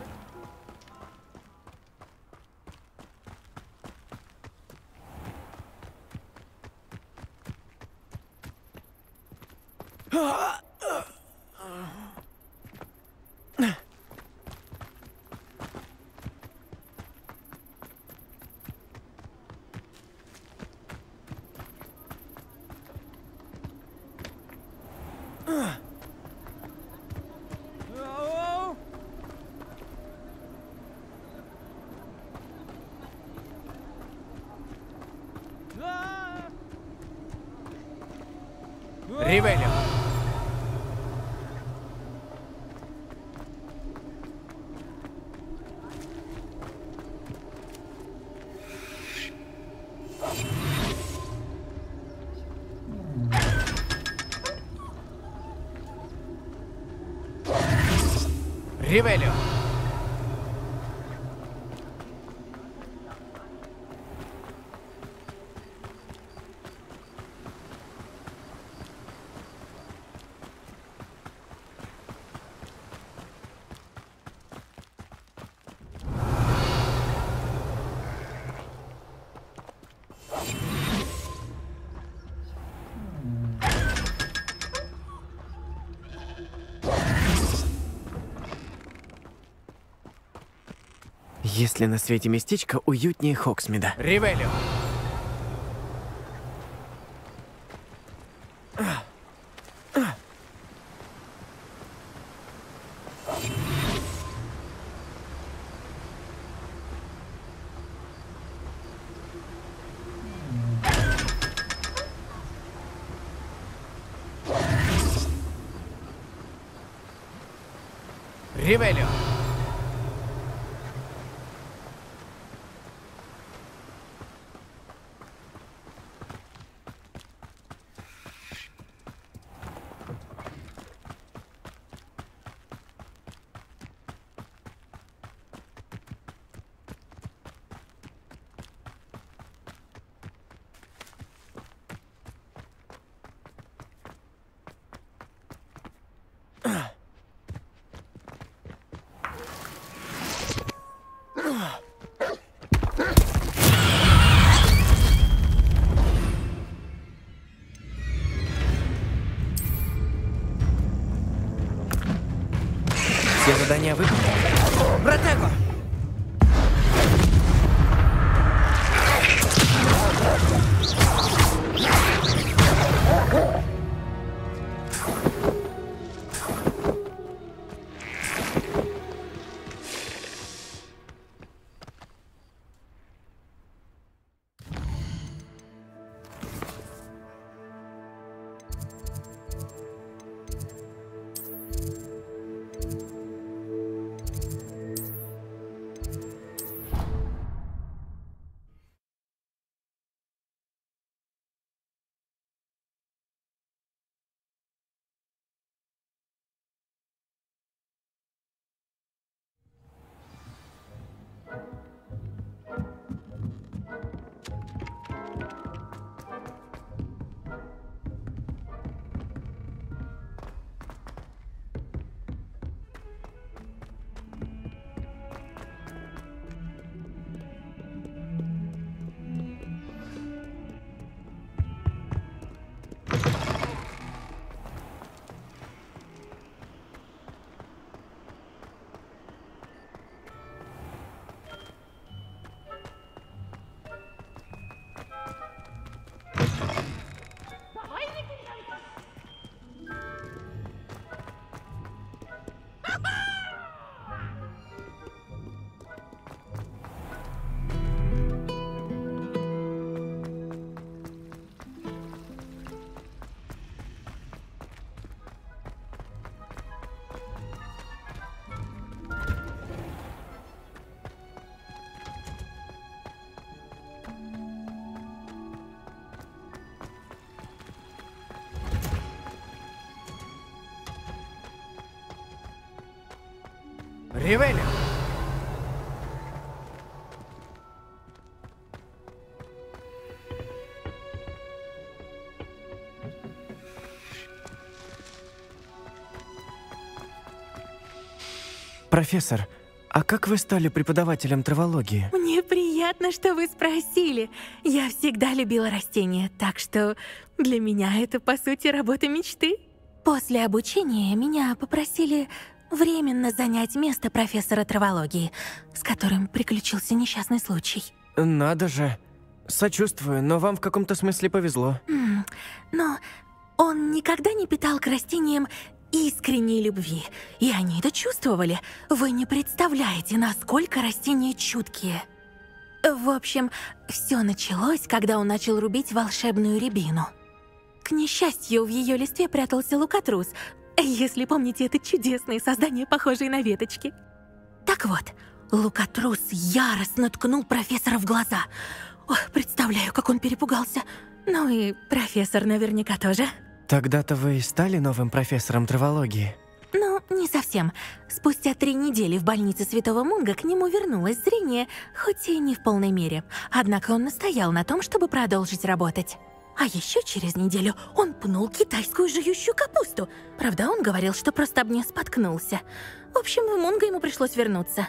Ревелио! Ревелио! Есть ли на свете местечко уютнее Хоксмида? Ревелио! Ревелио! Все задания выполнены. Братего! Ревелио! Профессор, а как вы стали преподавателем травологии? Мне приятно, что вы спросили. Я всегда любила растения, так что для меня это, по сути, работа мечты. После обучения меня попросили временно занять место профессора травологии, с которым приключился несчастный случай. Надо же. Сочувствую, но вам в каком-то смысле повезло. М, Но он никогда не питал к растениям искренней любви, и они это чувствовали. Вы не представляете, насколько растения чуткие. В общем, все началось, когда он начал рубить волшебную рябину. К несчастью, в ее листве прятался лукатрус. Если помните, это чудесные создания, похожие на веточки. Так вот, лукатрус яростно ткнул профессора в глаза. Ох, представляю, как он перепугался. Ну и профессор наверняка тоже. Тогда-то вы и стали новым профессором травологии? Ну, не совсем. Спустя три недели в больнице Святого Мунга к нему вернулось зрение, хоть и не в полной мере. Однако он настоял на том, чтобы продолжить работать. А еще через неделю он пнул китайскую жующую капусту. Правда, он говорил, что просто об нее споткнулся. В общем, в Мунго ему пришлось вернуться.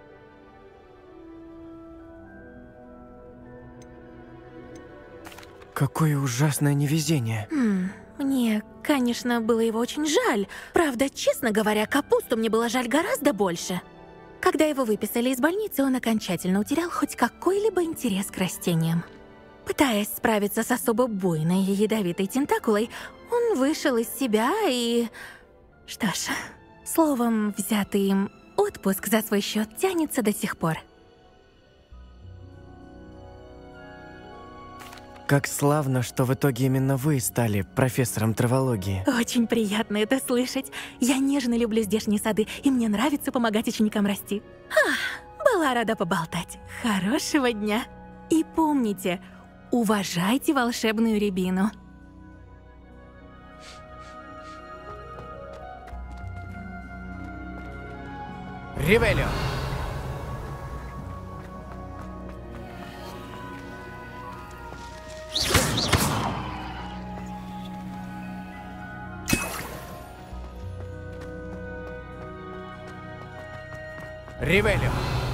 Какое ужасное невезение. Хм, мне, конечно, было его очень жаль. Правда, честно говоря, капусту мне было жаль гораздо больше. Когда его выписали из больницы, он окончательно утерял хоть какой-либо интерес к растениям. Пытаясь справиться с особо буйной и ядовитой тентакулой, он вышел из себя и... Что ж, словом, взятый им отпуск за свой счет тянется до сих пор. Как славно, что в итоге именно вы стали профессором травологии. Очень приятно это слышать. Я нежно люблю здешние сады, и мне нравится помогать ученикам расти. Ах, была рада поболтать. Хорошего дня. И помните, уважайте волшебную рябину. Ревелио! Ревелио!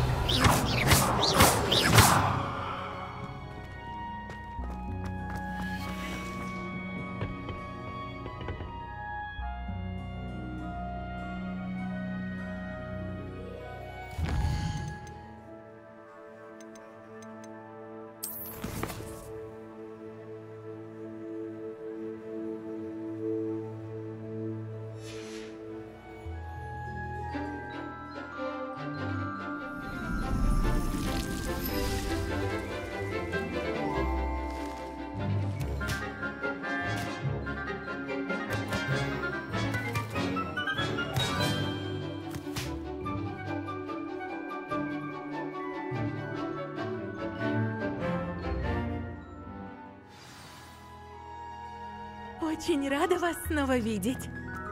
Очень рада вас снова видеть.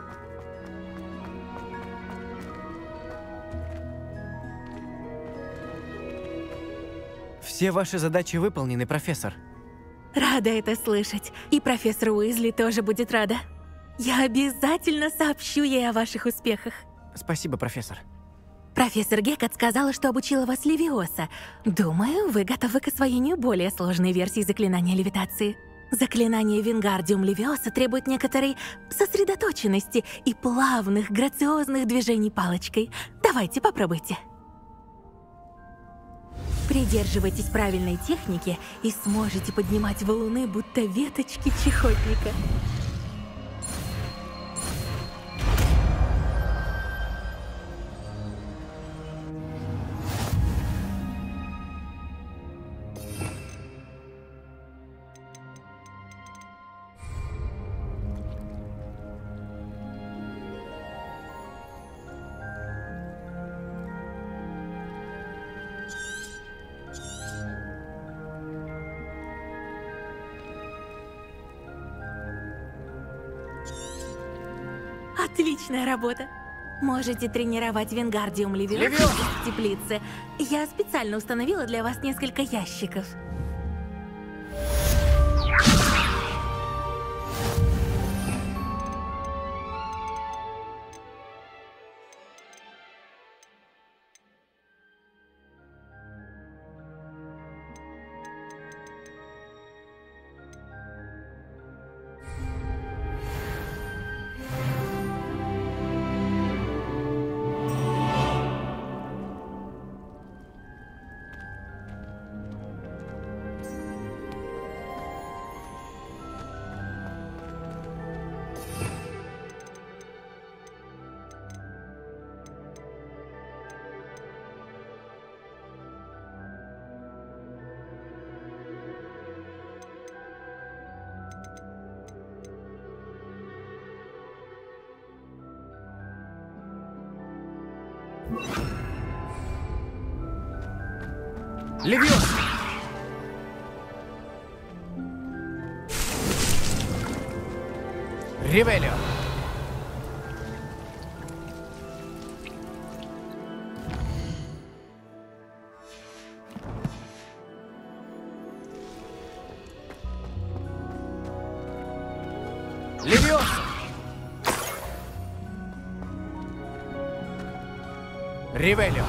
Все ваши задачи выполнены, профессор. Рада это слышать. И профессор Уизли тоже будет рада. Я обязательно сообщу ей о ваших успехах. Спасибо, профессор. Профессор Гекат сказала, что обучила вас Левиоса. Думаю, вы готовы к освоению более сложной версии заклинания левитации. Заклинание Вингардиум Левиоса требует некоторой сосредоточенности и плавных, грациозных движений палочкой. Давайте, попробуйте. Придерживайтесь правильной техники и сможете поднимать валуны, будто веточки чехотника. Отличная работа. Можете тренировать Вингардиум Левиоса в теплице. Я специально установила для вас несколько ящиков. Левиоса! Ревелио! Левиоса! Ревелио!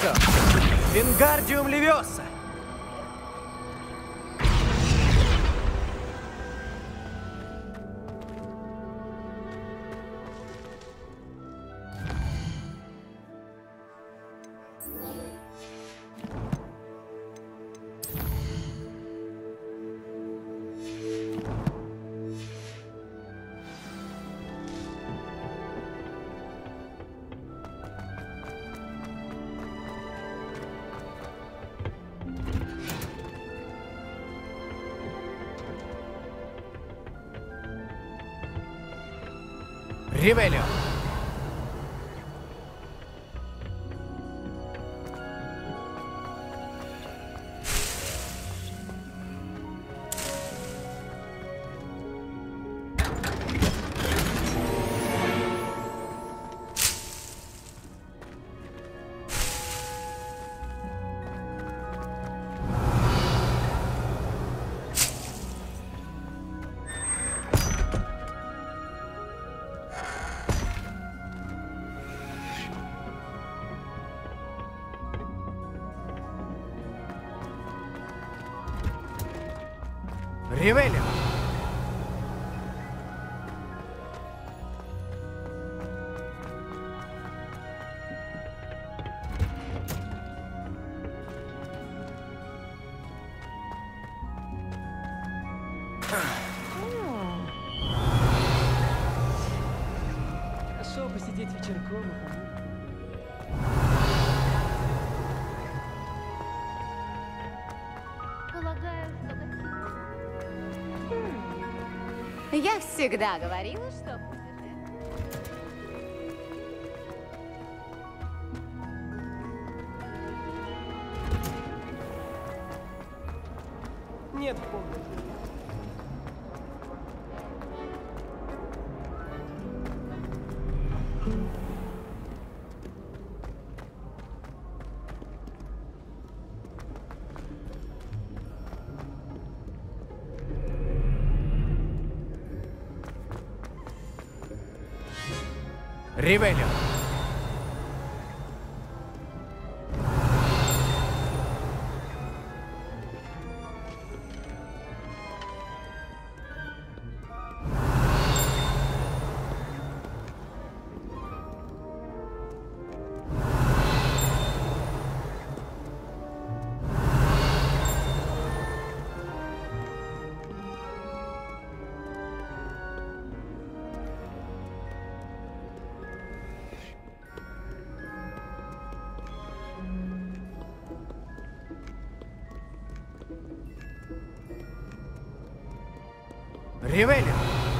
Левиосо! Вингардиум Левиоса! Ревелио! Ревелио! Хорошо посидеть вечерком. Полагаю, что... Я всегда говорила, что... Нет, помню. Ревелио! Ревелио!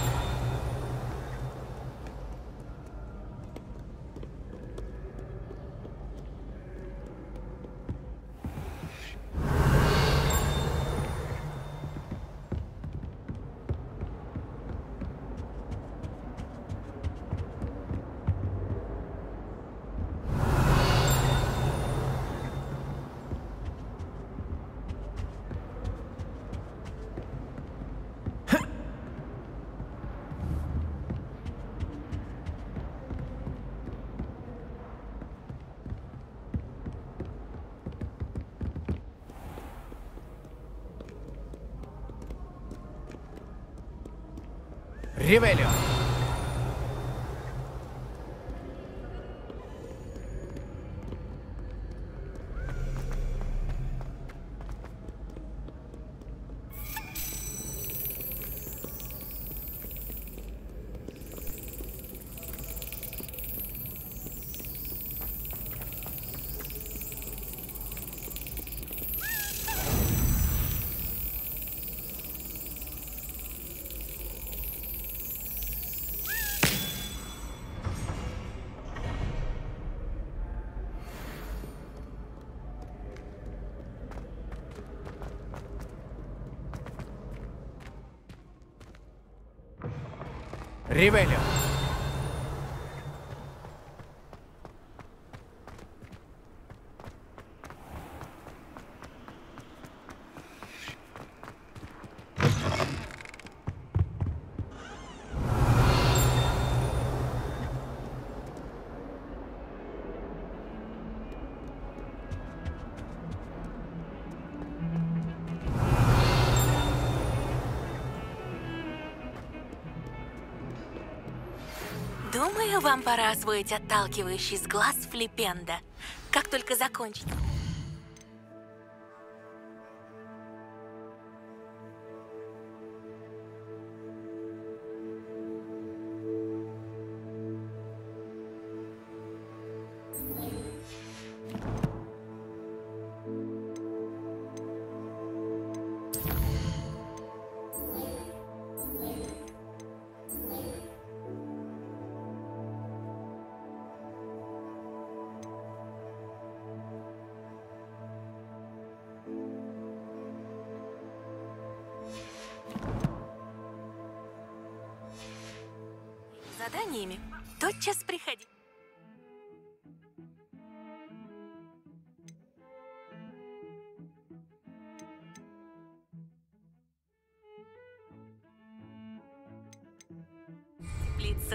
Ревелио! Ревелио! Думаю, вам пора освоить отталкивающий с глаз флипенда. Как только закончите. Заданиями. Тотчас приходи. Теплицу.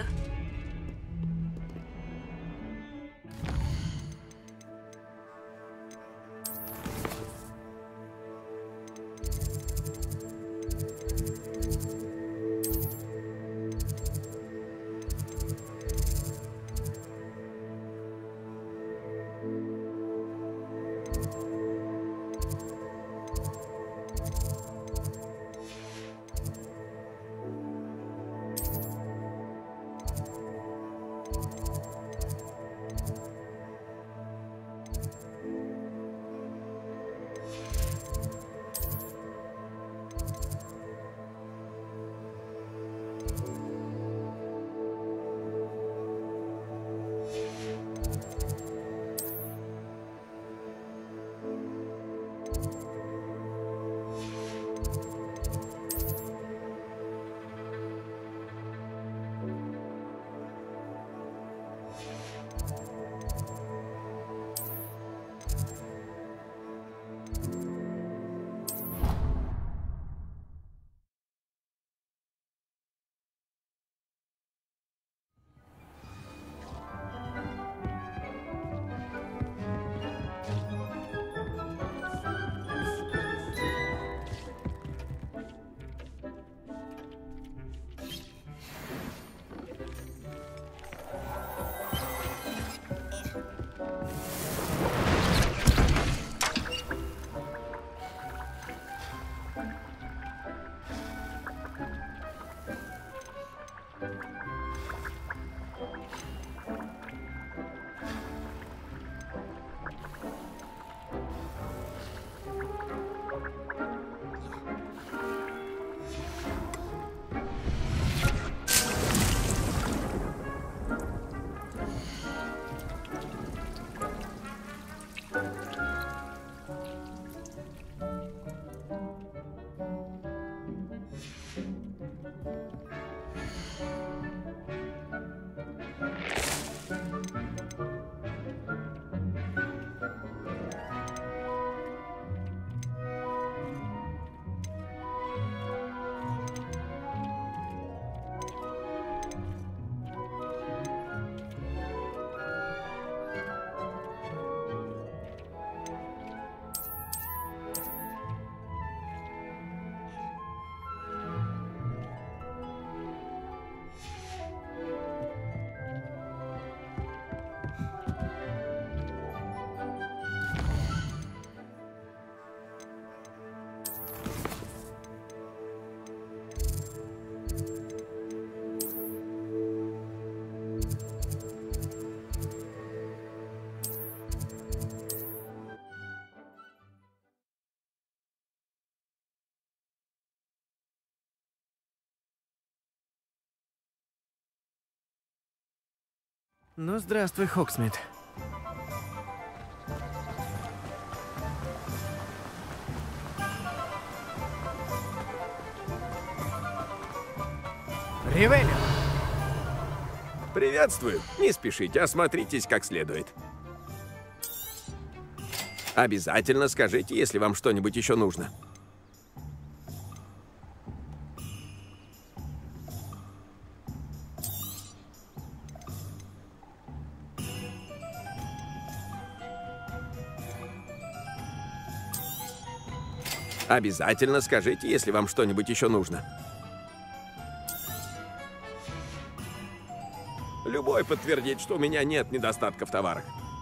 Ну, здравствуй, Хоксмит. Ревелио! Приветствую. Не спешите, осмотритесь как следует. Обязательно скажите, если вам что-нибудь еще нужно. Обязательно скажите, если вам что-нибудь еще нужно. Любой подтвердит, что у меня нет недостатка в товарах.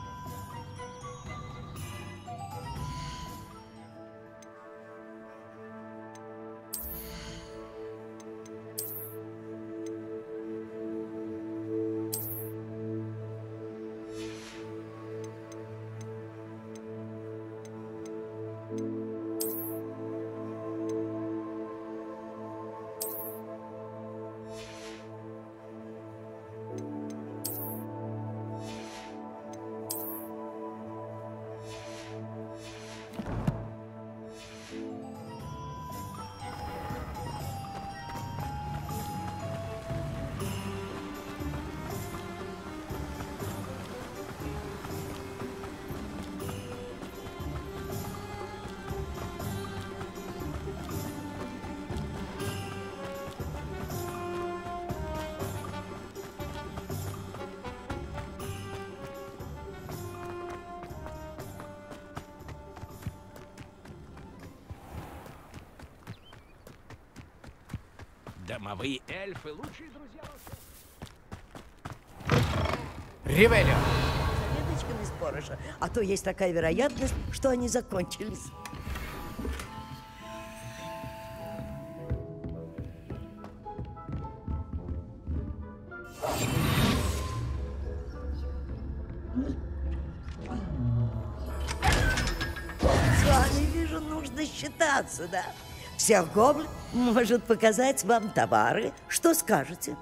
Домовые эльфы — лучшие друзья. Ревелио! За веточками спорыша, а то есть такая вероятность, что они закончились. С вами, вижу, нужно считаться, да? Всех гоблин может показать вам товары. Что скажете?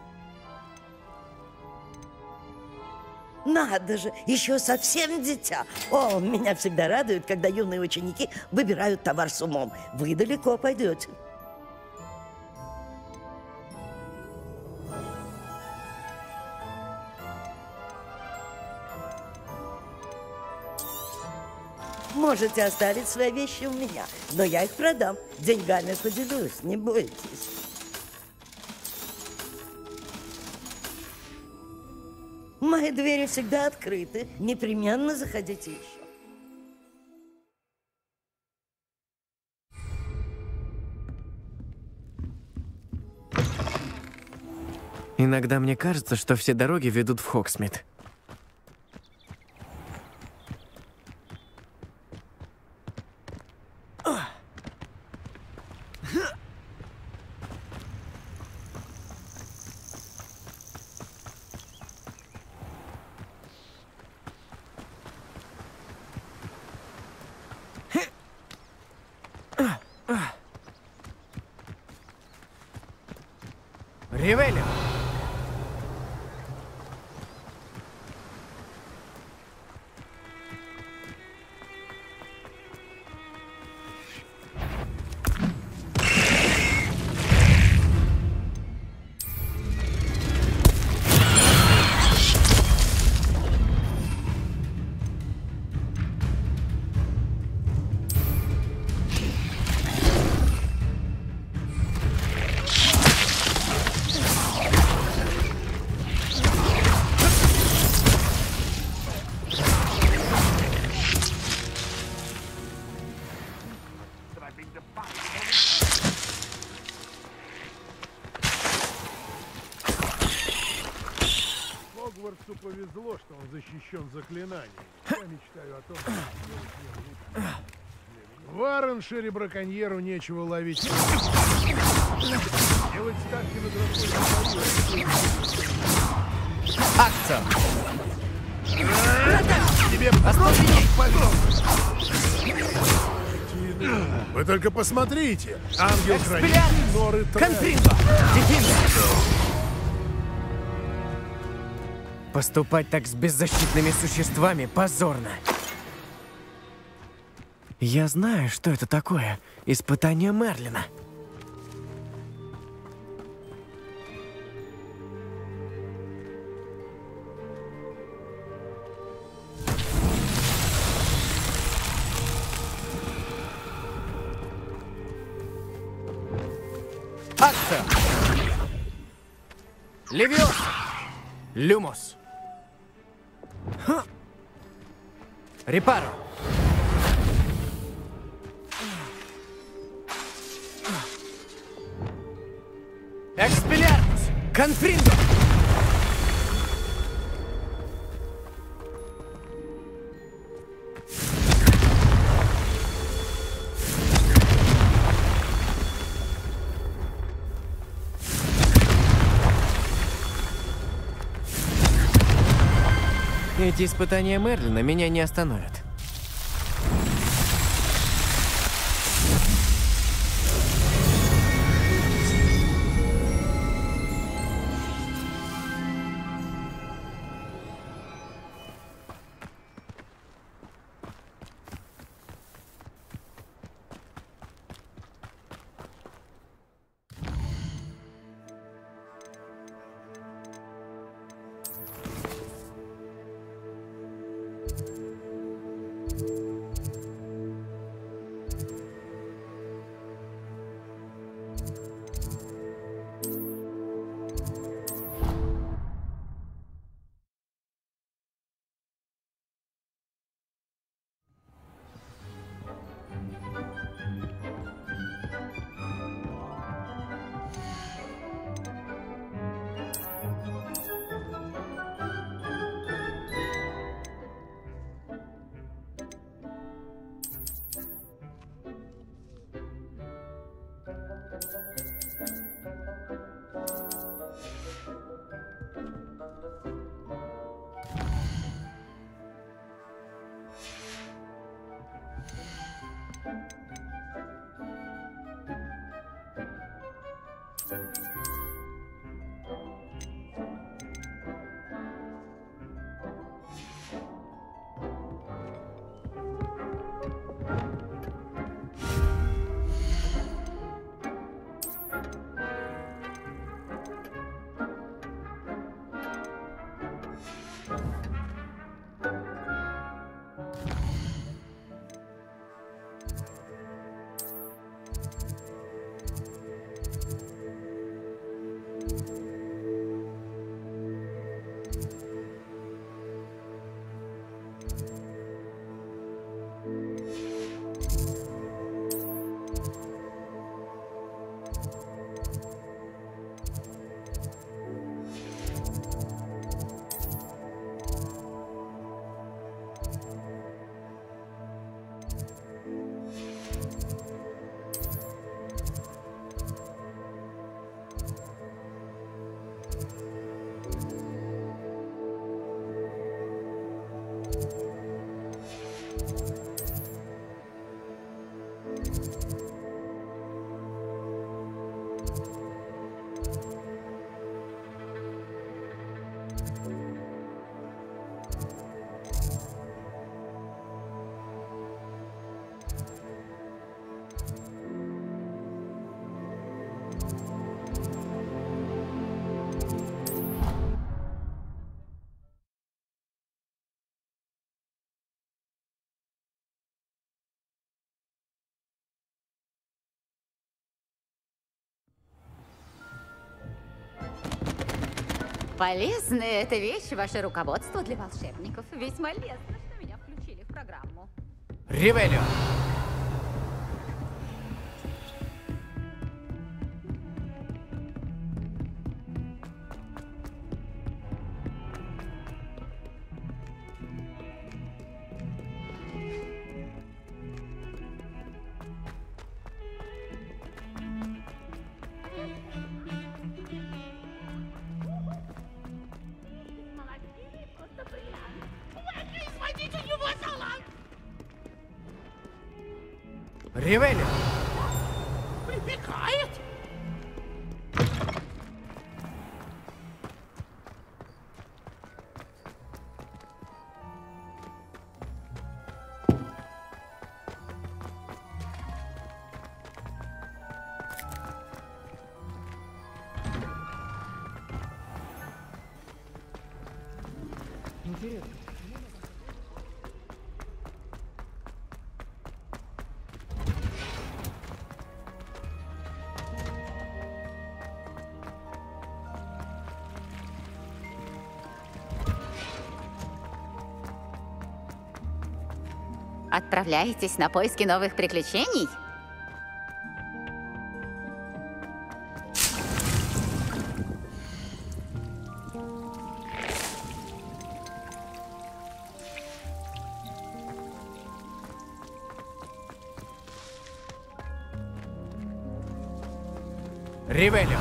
Надо же, еще совсем дитя. О, меня всегда радует, когда юные ученики выбирают товар с умом. Вы далеко пойдете. Можете оставить свои вещи у меня, но я их продам. Деньгами поделюсь, не бойтесь. Мои двери всегда открыты. Непременно заходите еще. Иногда мне кажется, что все дороги ведут в Хоксмит. Ревелио! Хогвартсу повезло, что он защищен заклинаниями. Я мечтаю о том, что сделать мне лучше. В Ареншире браконьеру нечего ловить. Делать ставки на драконьих. Акция! Тебе остановись, пожалуйста! Вы только посмотрите! Ангел-хранитель Норы Трэ. Поступать так с беззащитными существами позорно. Я знаю, что это такое. Испытание Мерлина. Акция! Левиоса! Люмос! Ха! Репаро! Экспеллиармус! Конфриндо! Эти испытания Мерлина меня не остановят. Полезная эта вещь, ваше руководство для волшебников. Весьма лестно, что меня включили в программу. Ревелио! Ревелио! Припекает! Интересно. Отправляетесь на поиски новых приключений? Ревелио!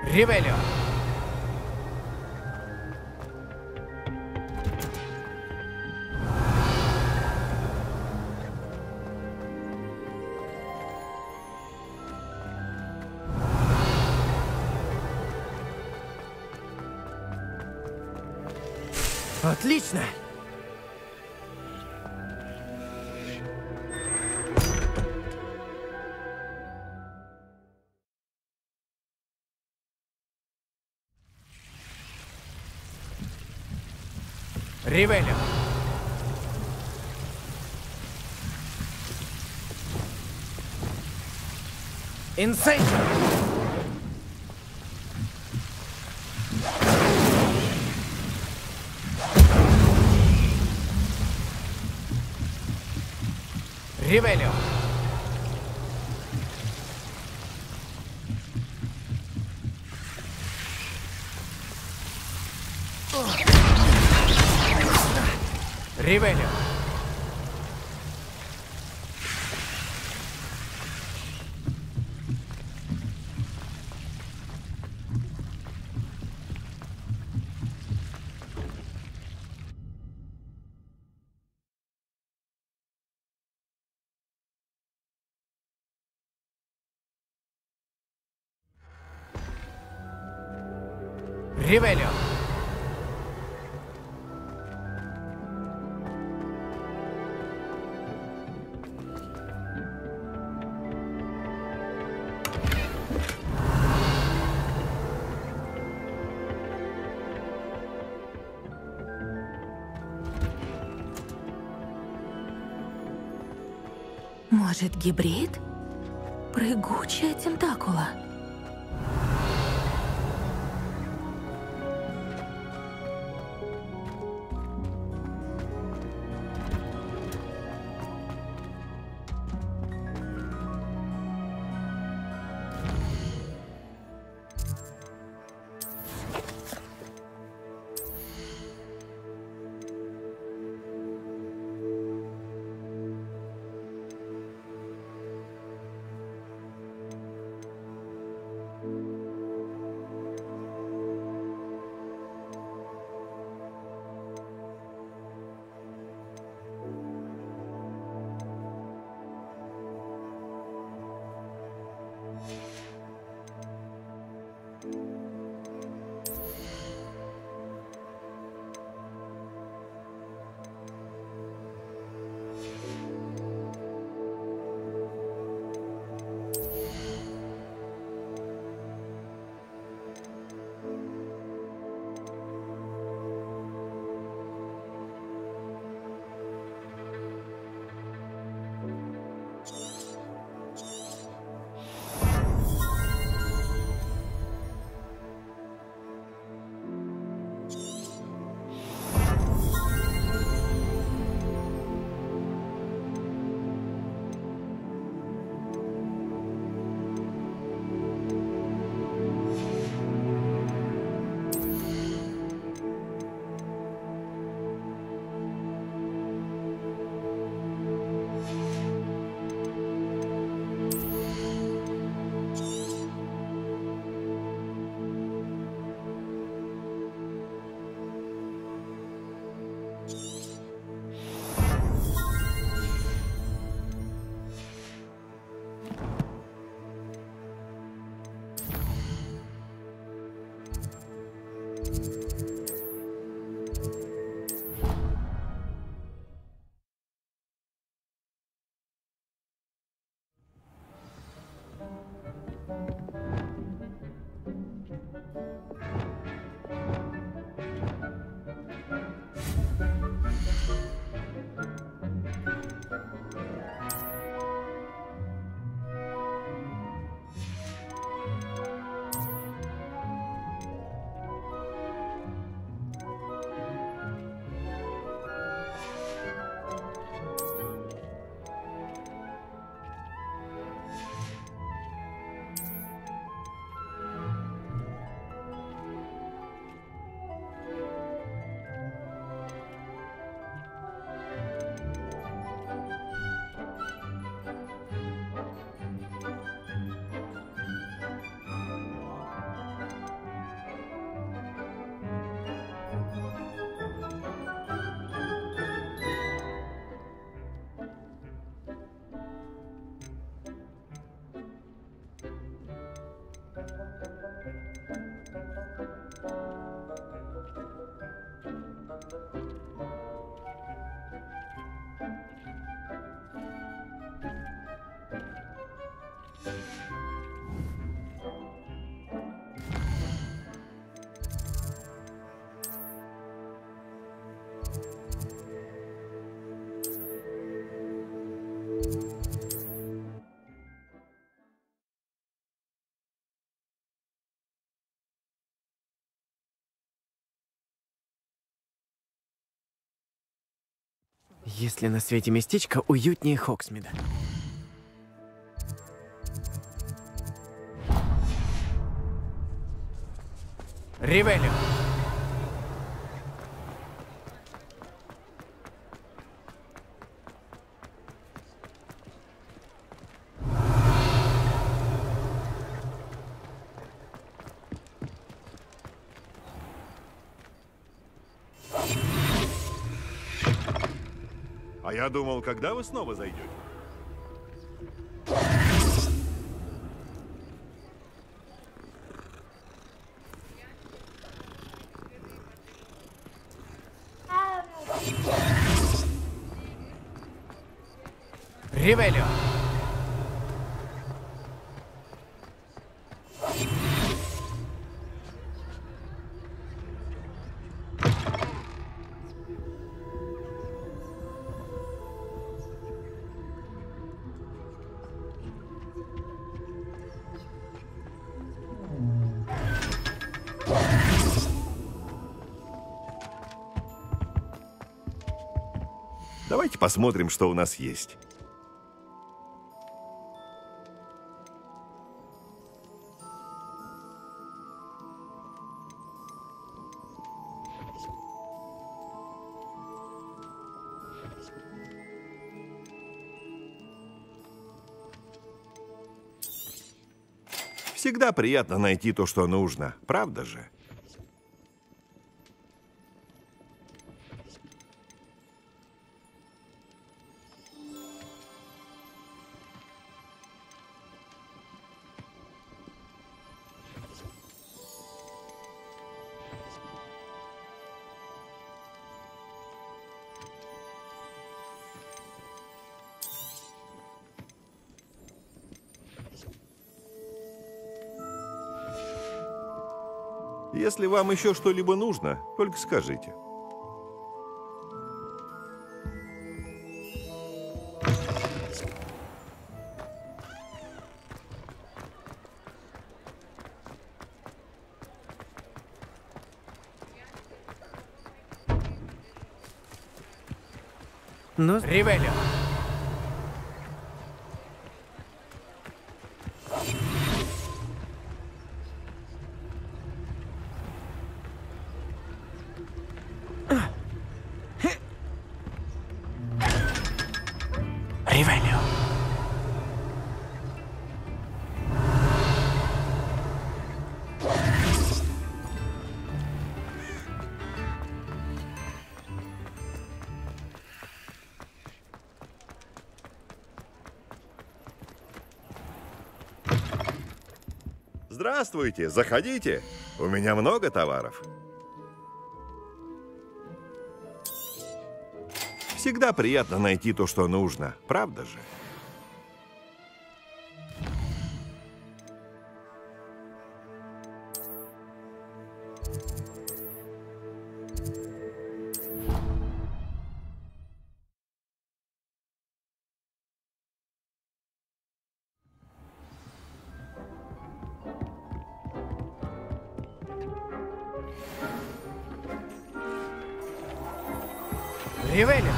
Ревелио! Отлично! Ревелио! Инсейдер! Ревелио! Ревелио! Ревелио! Может, гибрид? Прыгучая тентакула. Есть ли на свете местечко уютнее Хоксмида? Ревелио! А я думал, когда вы снова зайдете? Ревелио! Давайте посмотрим, что у нас есть. Всегда приятно найти то, что нужно, правда же? Если вам еще что-либо нужно, только скажите. Ну, Ревелио! Ревелио! Здравствуйте, заходите. У меня много товаров. Всегда приятно найти то, что нужно, правда же? Ревелио!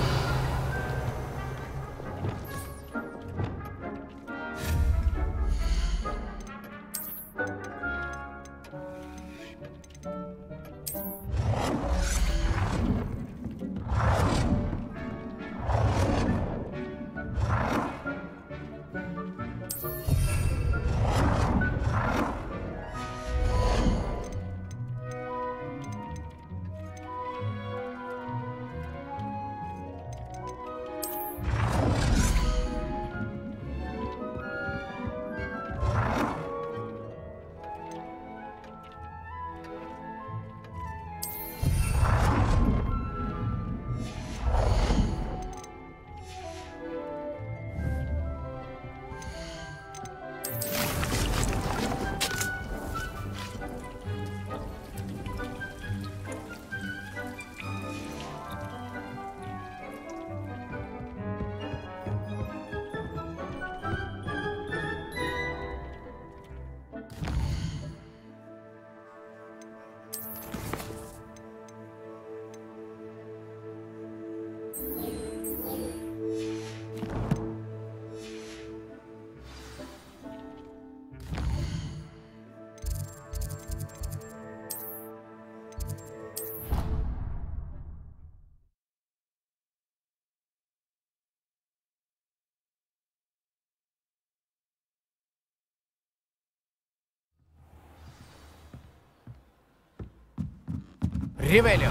Ревелио!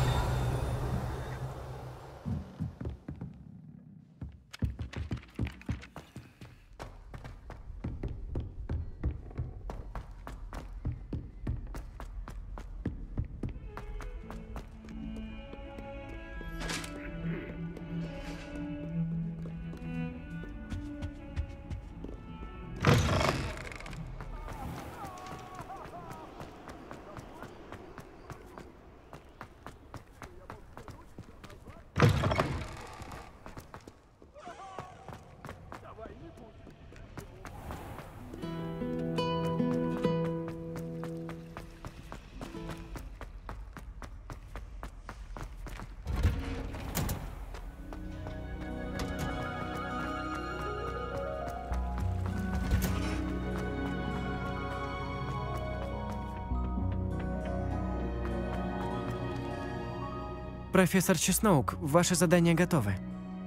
Профессор Чесноук, ваши задания готовы.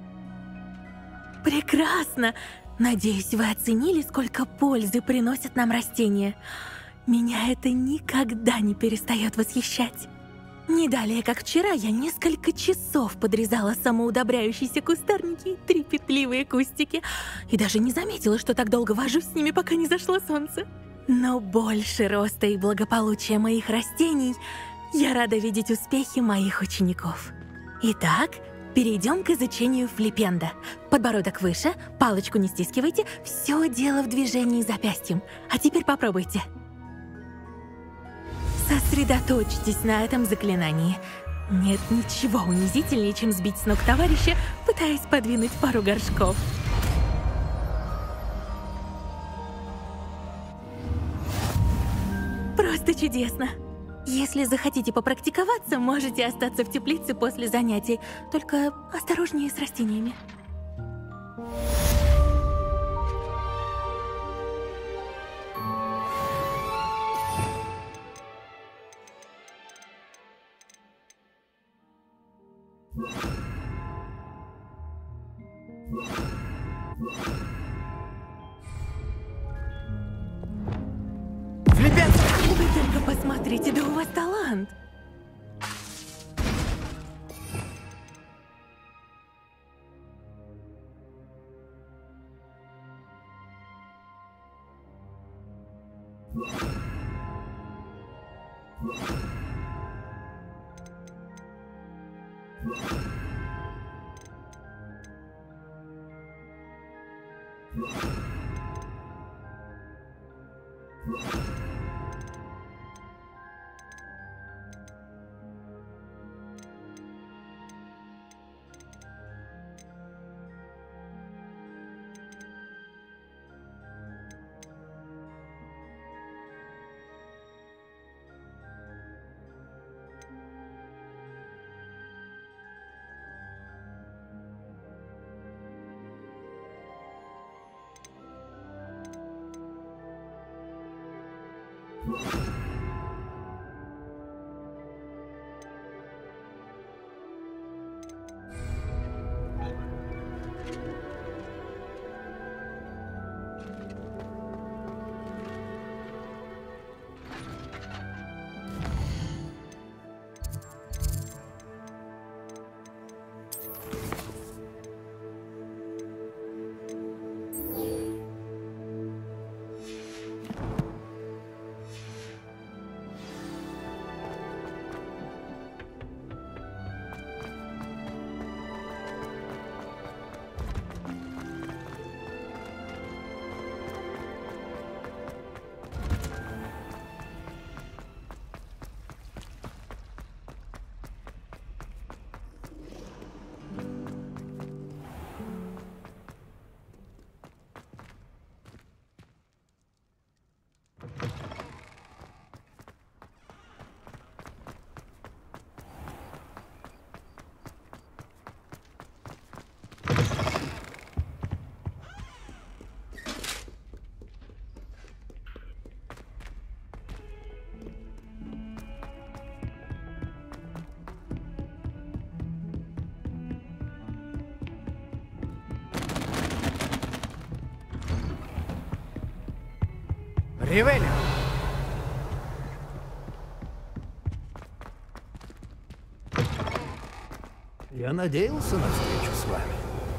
Прекрасно! Надеюсь, вы оценили, сколько пользы приносят нам растения. Меня это никогда не перестает восхищать. Не далее, как вчера, я несколько часов подрезала самоудобряющиеся кустарники и трепетливые кустики. И даже не заметила, что так долго вожусь с ними, пока не зашло солнце. Но больше роста и благополучия моих растений я рада видеть успехи моих учеников. Итак, перейдем к изучению флипенда. Подбородок выше, палочку не стискивайте, все дело в движении запястьем. А теперь попробуйте. Сосредоточьтесь на этом заклинании. Нет ничего унизительнее, чем сбить с ног товарища, пытаясь подвинуть пару горшков. Просто чудесно. Если захотите попрактиковаться, можете остаться в теплице после занятий. Только осторожнее с растениями. Вы только посмотрите, да у вас талант! Ревелио! Я надеялся на встречу с вами.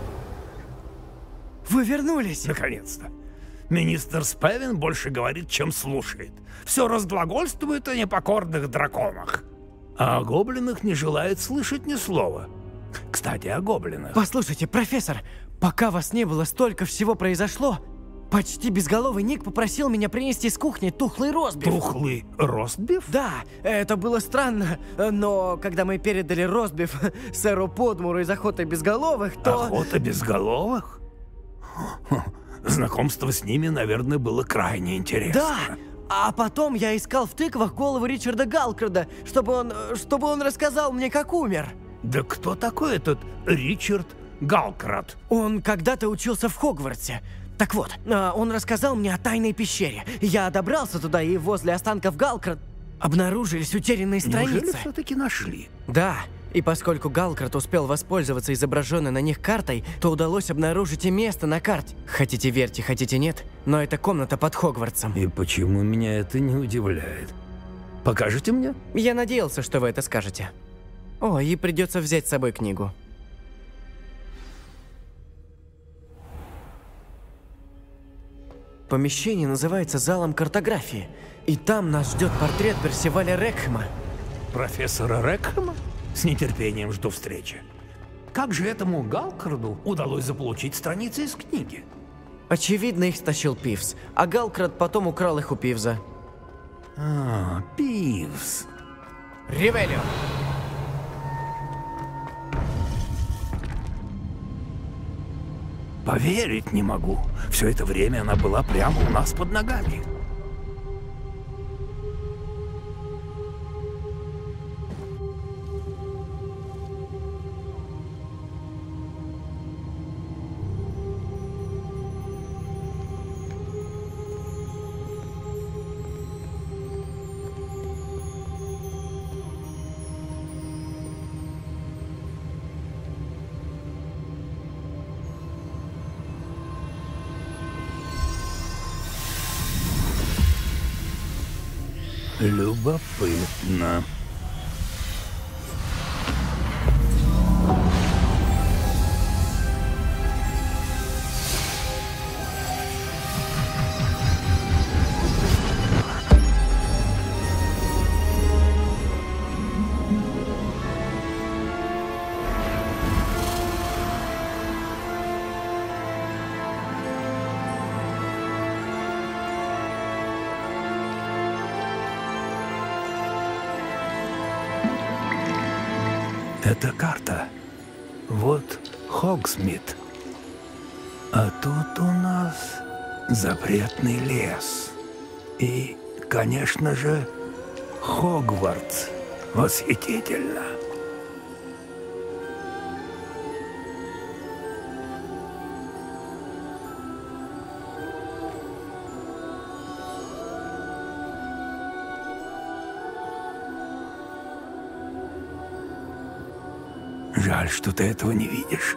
Вы вернулись! Наконец-то. Министр Спевин больше говорит, чем слушает. Все разглагольствует о непокорных драконах. А о гоблинах не желает слышать ни слова. Кстати, о гоблинах. Послушайте, профессор, пока вас не было, столько всего произошло. Почти безголовый Ник попросил меня принести с кухни тухлый ростбиф. Тухлый ростбиф? Да, это было странно, но когда мы передали ростбиф сэру Подмуру из охоты безголовых, то... Охота безголовых? Знакомство с ними, наверное, было крайне интересно. Да! А потом я искал в тыквах голову Ричарда Галкрада, чтобы он... чтобы он рассказал мне, как умер. Да кто такой этот Ричард Галкрад? Он когда-то учился в Хогвартсе. Так вот, он рассказал мне о тайной пещере. Я добрался туда, и возле останков Галкрад обнаружились утерянные страницы. Неужели все-таки нашли? Да, и поскольку Галкрад успел воспользоваться изображенной на них картой, то удалось обнаружить и место на карте. Хотите верьте, хотите нет, но это комната под Хогвартсом. И почему меня это не удивляет? Покажете мне? Я надеялся, что вы это скажете. О, и придется взять с собой книгу. Помещение называется залом картографии, и там нас ждет портрет Персиваля Рекхэма. Профессора Рекхэма? С нетерпением жду встречи. Как же этому Галкраду удалось заполучить страницы из книги? Очевидно, их стащил Пивз, а Галкрад потом украл их у Пивза. А, Пивз. Ревелио! Поверить не могу. Все это время она была прямо у нас под ногами. Любопытно. Это карта. Вот Хогсмит. А тут у нас запретный лес. И, конечно же, Хогвартс. Восхитительно. Жаль, что ты этого не видишь.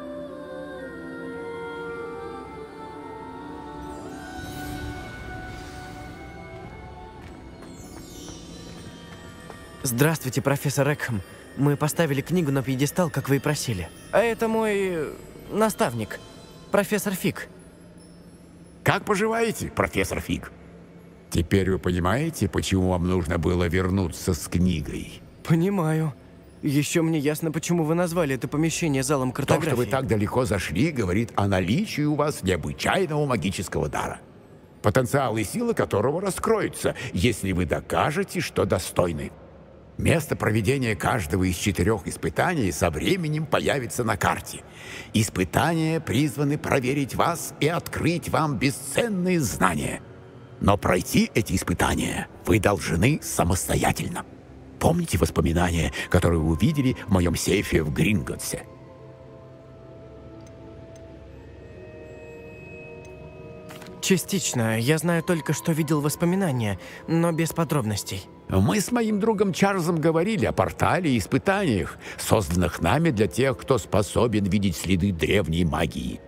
Здравствуйте, профессор Рекхэм. Мы поставили книгу на пьедестал, как вы и просили. А это мой наставник, профессор Фиг. Как поживаете, профессор Фиг? Теперь вы понимаете, почему вам нужно было вернуться с книгой? Понимаю. Еще мне ясно, почему вы назвали это помещение залом картографии. То, что вы так далеко зашли, говорит о наличии у вас необычайного магического дара, потенциал и сила которого раскроются, если вы докажете, что достойны. Место проведения каждого из четырех испытаний со временем появится на карте. Испытания призваны проверить вас и открыть вам бесценные знания. Но пройти эти испытания вы должны самостоятельно. Помните воспоминания, которые вы увидели в моем сейфе в Гринготсе? Частично. Я знаю только, что видел воспоминания, но без подробностей. Мы с моим другом Чарльзом говорили о портале и испытаниях, созданных нами для тех, кто способен видеть следы древней магии.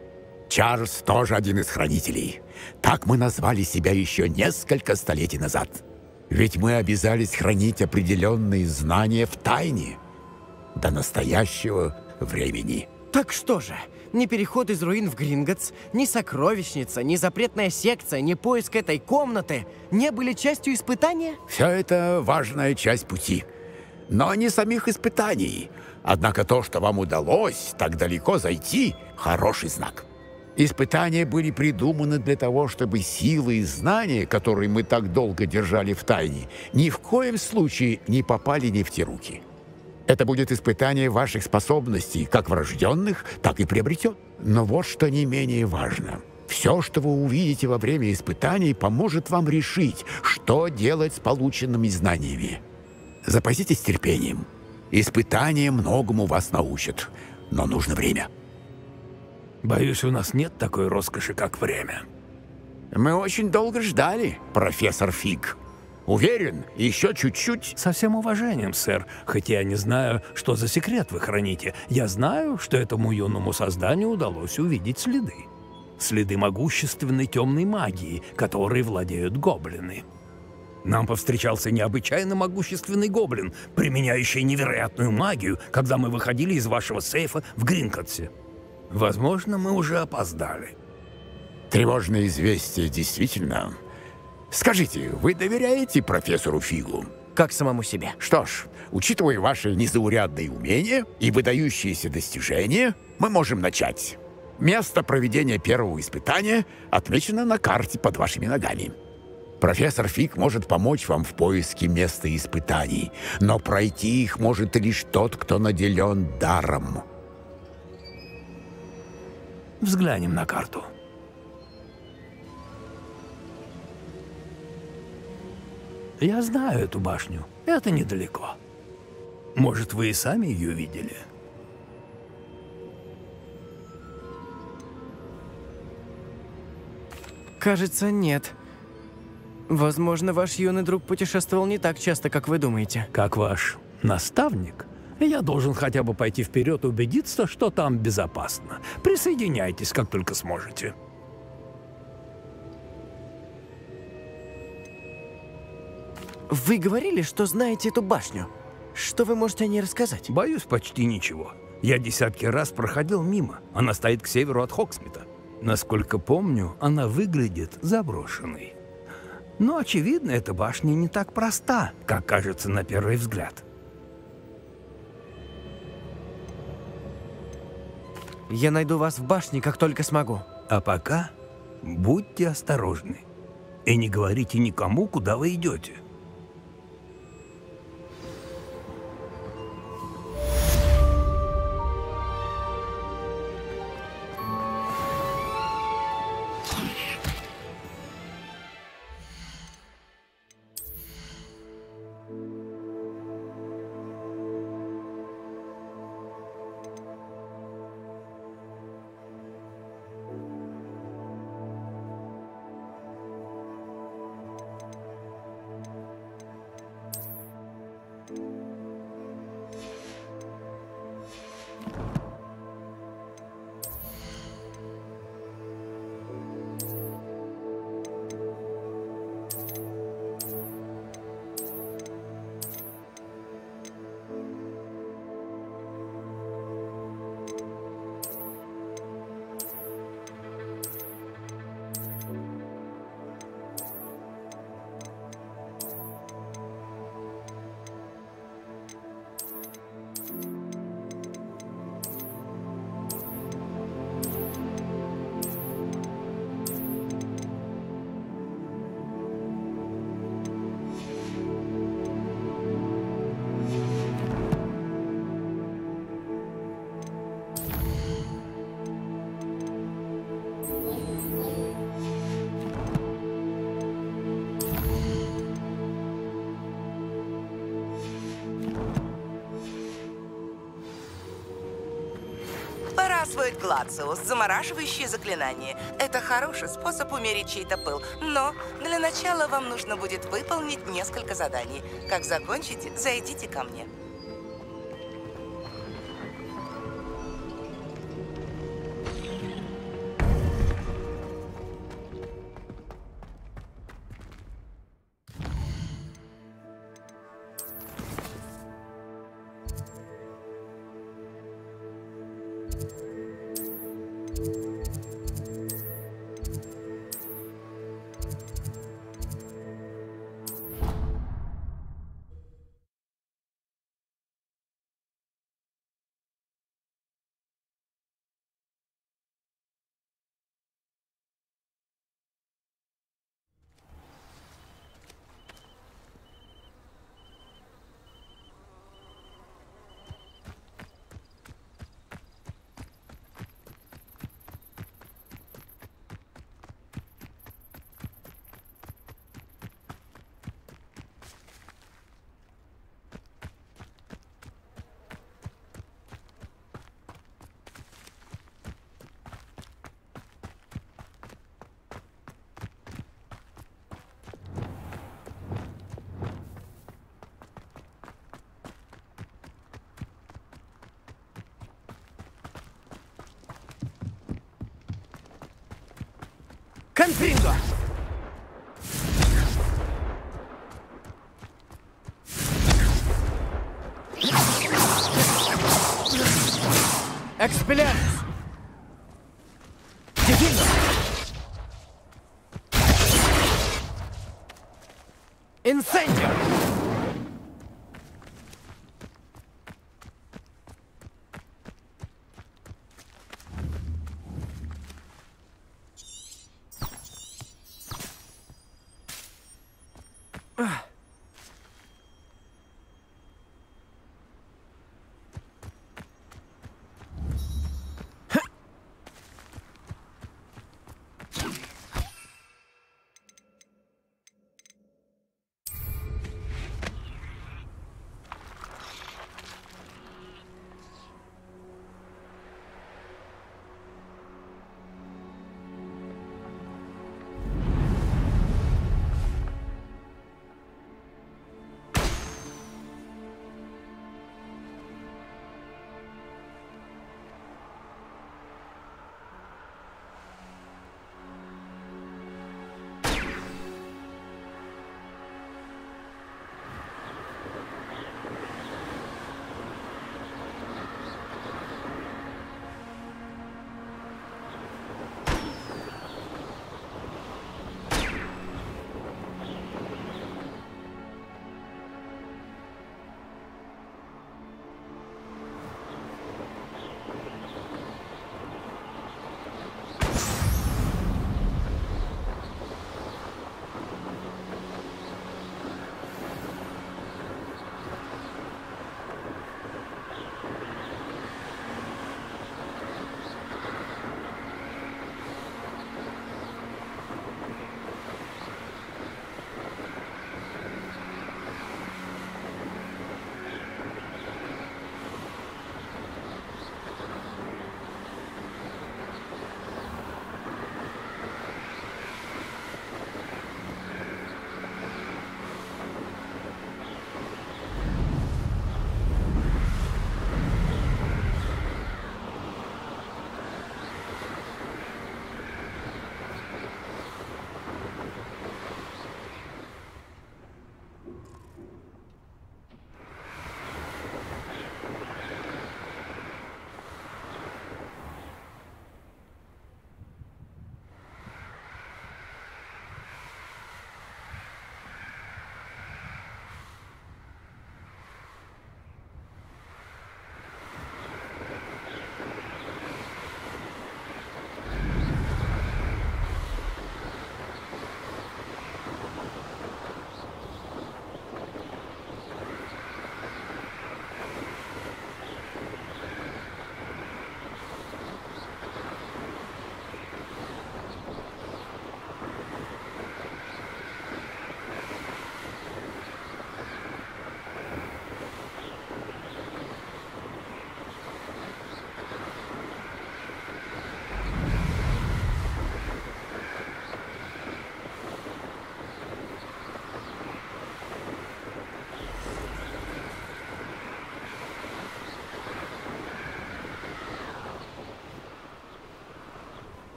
Чарльз тоже один из хранителей. Так мы назвали себя еще несколько столетий назад. Ведь мы обязались хранить определенные знания в тайне до настоящего времени. Так что же, ни переход из руин в Гринготс, ни сокровищница, ни запретная секция, ни поиск этой комнаты не были частью испытания? Все это важная часть пути. Но не самих испытаний. Однако то, что вам удалось так далеко зайти, хороший знак. Испытания были придуманы для того, чтобы силы и знания, которые мы так долго держали в тайне, ни в коем случае не попали не в те руки. Это будет испытание ваших способностей, как врожденных, так и приобретенных. Но вот что не менее важно. Все, что вы увидите во время испытаний, поможет вам решить, что делать с полученными знаниями. Запаситесь терпением. Испытания многому вас научат, но нужно время. Боюсь, у нас нет такой роскоши, как время. Мы очень долго ждали, профессор Фиг. Уверен, еще чуть-чуть. Со всем уважением, сэр. Хотя я не знаю, что за секрет вы храните. Я знаю, что этому юному созданию удалось увидеть следы. Следы могущественной темной магии, которой владеют гоблины. Нам повстречался необычайно могущественный гоблин, применяющий невероятную магию, когда мы выходили из вашего сейфа в Гринготсе. Возможно, мы уже опоздали. Тревожное известие, действительно. Скажите, вы доверяете профессору Фигу? Как самому себе. Что ж, учитывая ваши незаурядные умения и выдающиеся достижения, мы можем начать. Место проведения первого испытания отмечено на карте под вашими ногами. Профессор Фиг может помочь вам в поиске места испытаний, но пройти их может лишь тот, кто наделен даром. Взглянем на карту. Я знаю эту башню. Это недалеко. Может, вы и сами ее видели? Кажется, нет. Возможно, ваш юный друг путешествовал не так часто, как вы думаете. Как ваш наставник, я должен хотя бы пойти вперед и убедиться, что там безопасно. Присоединяйтесь, как только сможете. Вы говорили, что знаете эту башню. Что вы можете о ней рассказать? Боюсь, почти ничего. Я десятки раз проходил мимо. Она стоит к северу от Хоксмита. Насколько помню, она выглядит заброшенной. Но, очевидно, эта башня не так проста, как кажется на первый взгляд. Я найду вас в башне, как только смогу. А пока будьте осторожны. И не говорите никому, куда вы идете. Пора освоить Глациус, замораживающее заклинание. Это хороший способ умерить чей-то пыл. Но для начала вам нужно будет выполнить несколько заданий. Как закончите, зайдите ко мне. Конфринго! Экспеллиармус! Дефиндо! Инсендио!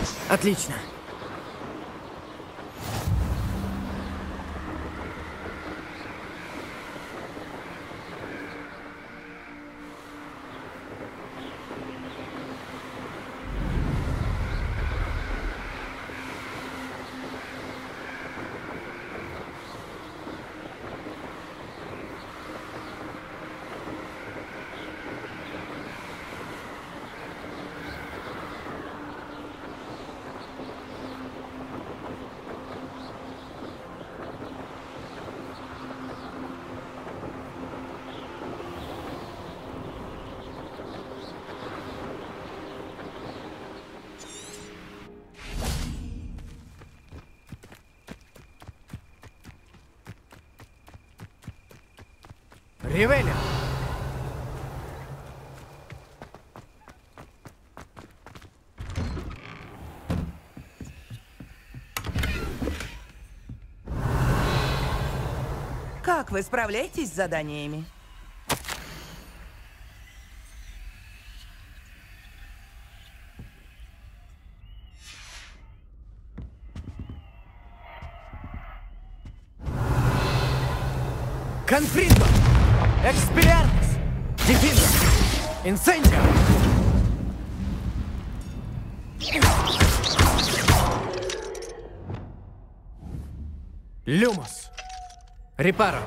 Отлично. Ривеля! Как вы справляетесь с заданиями? Конфринго! Экспеллиармус! Дефинго! Инсендио! Люмус! Репаро!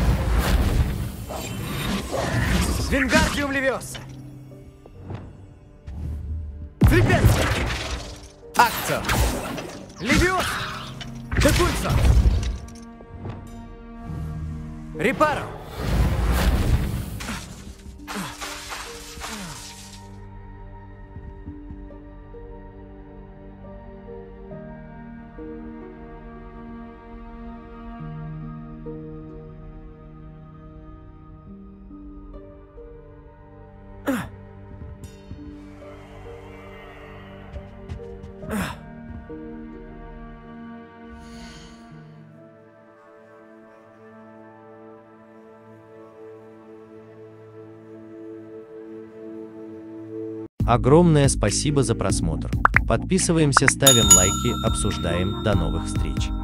Вингардиум Левиоса! Флипенцо! Акцио! Левиоса! Декульсо! Репаро! Огромное спасибо за просмотр. Подписываемся, ставим лайки, обсуждаем. До новых встреч.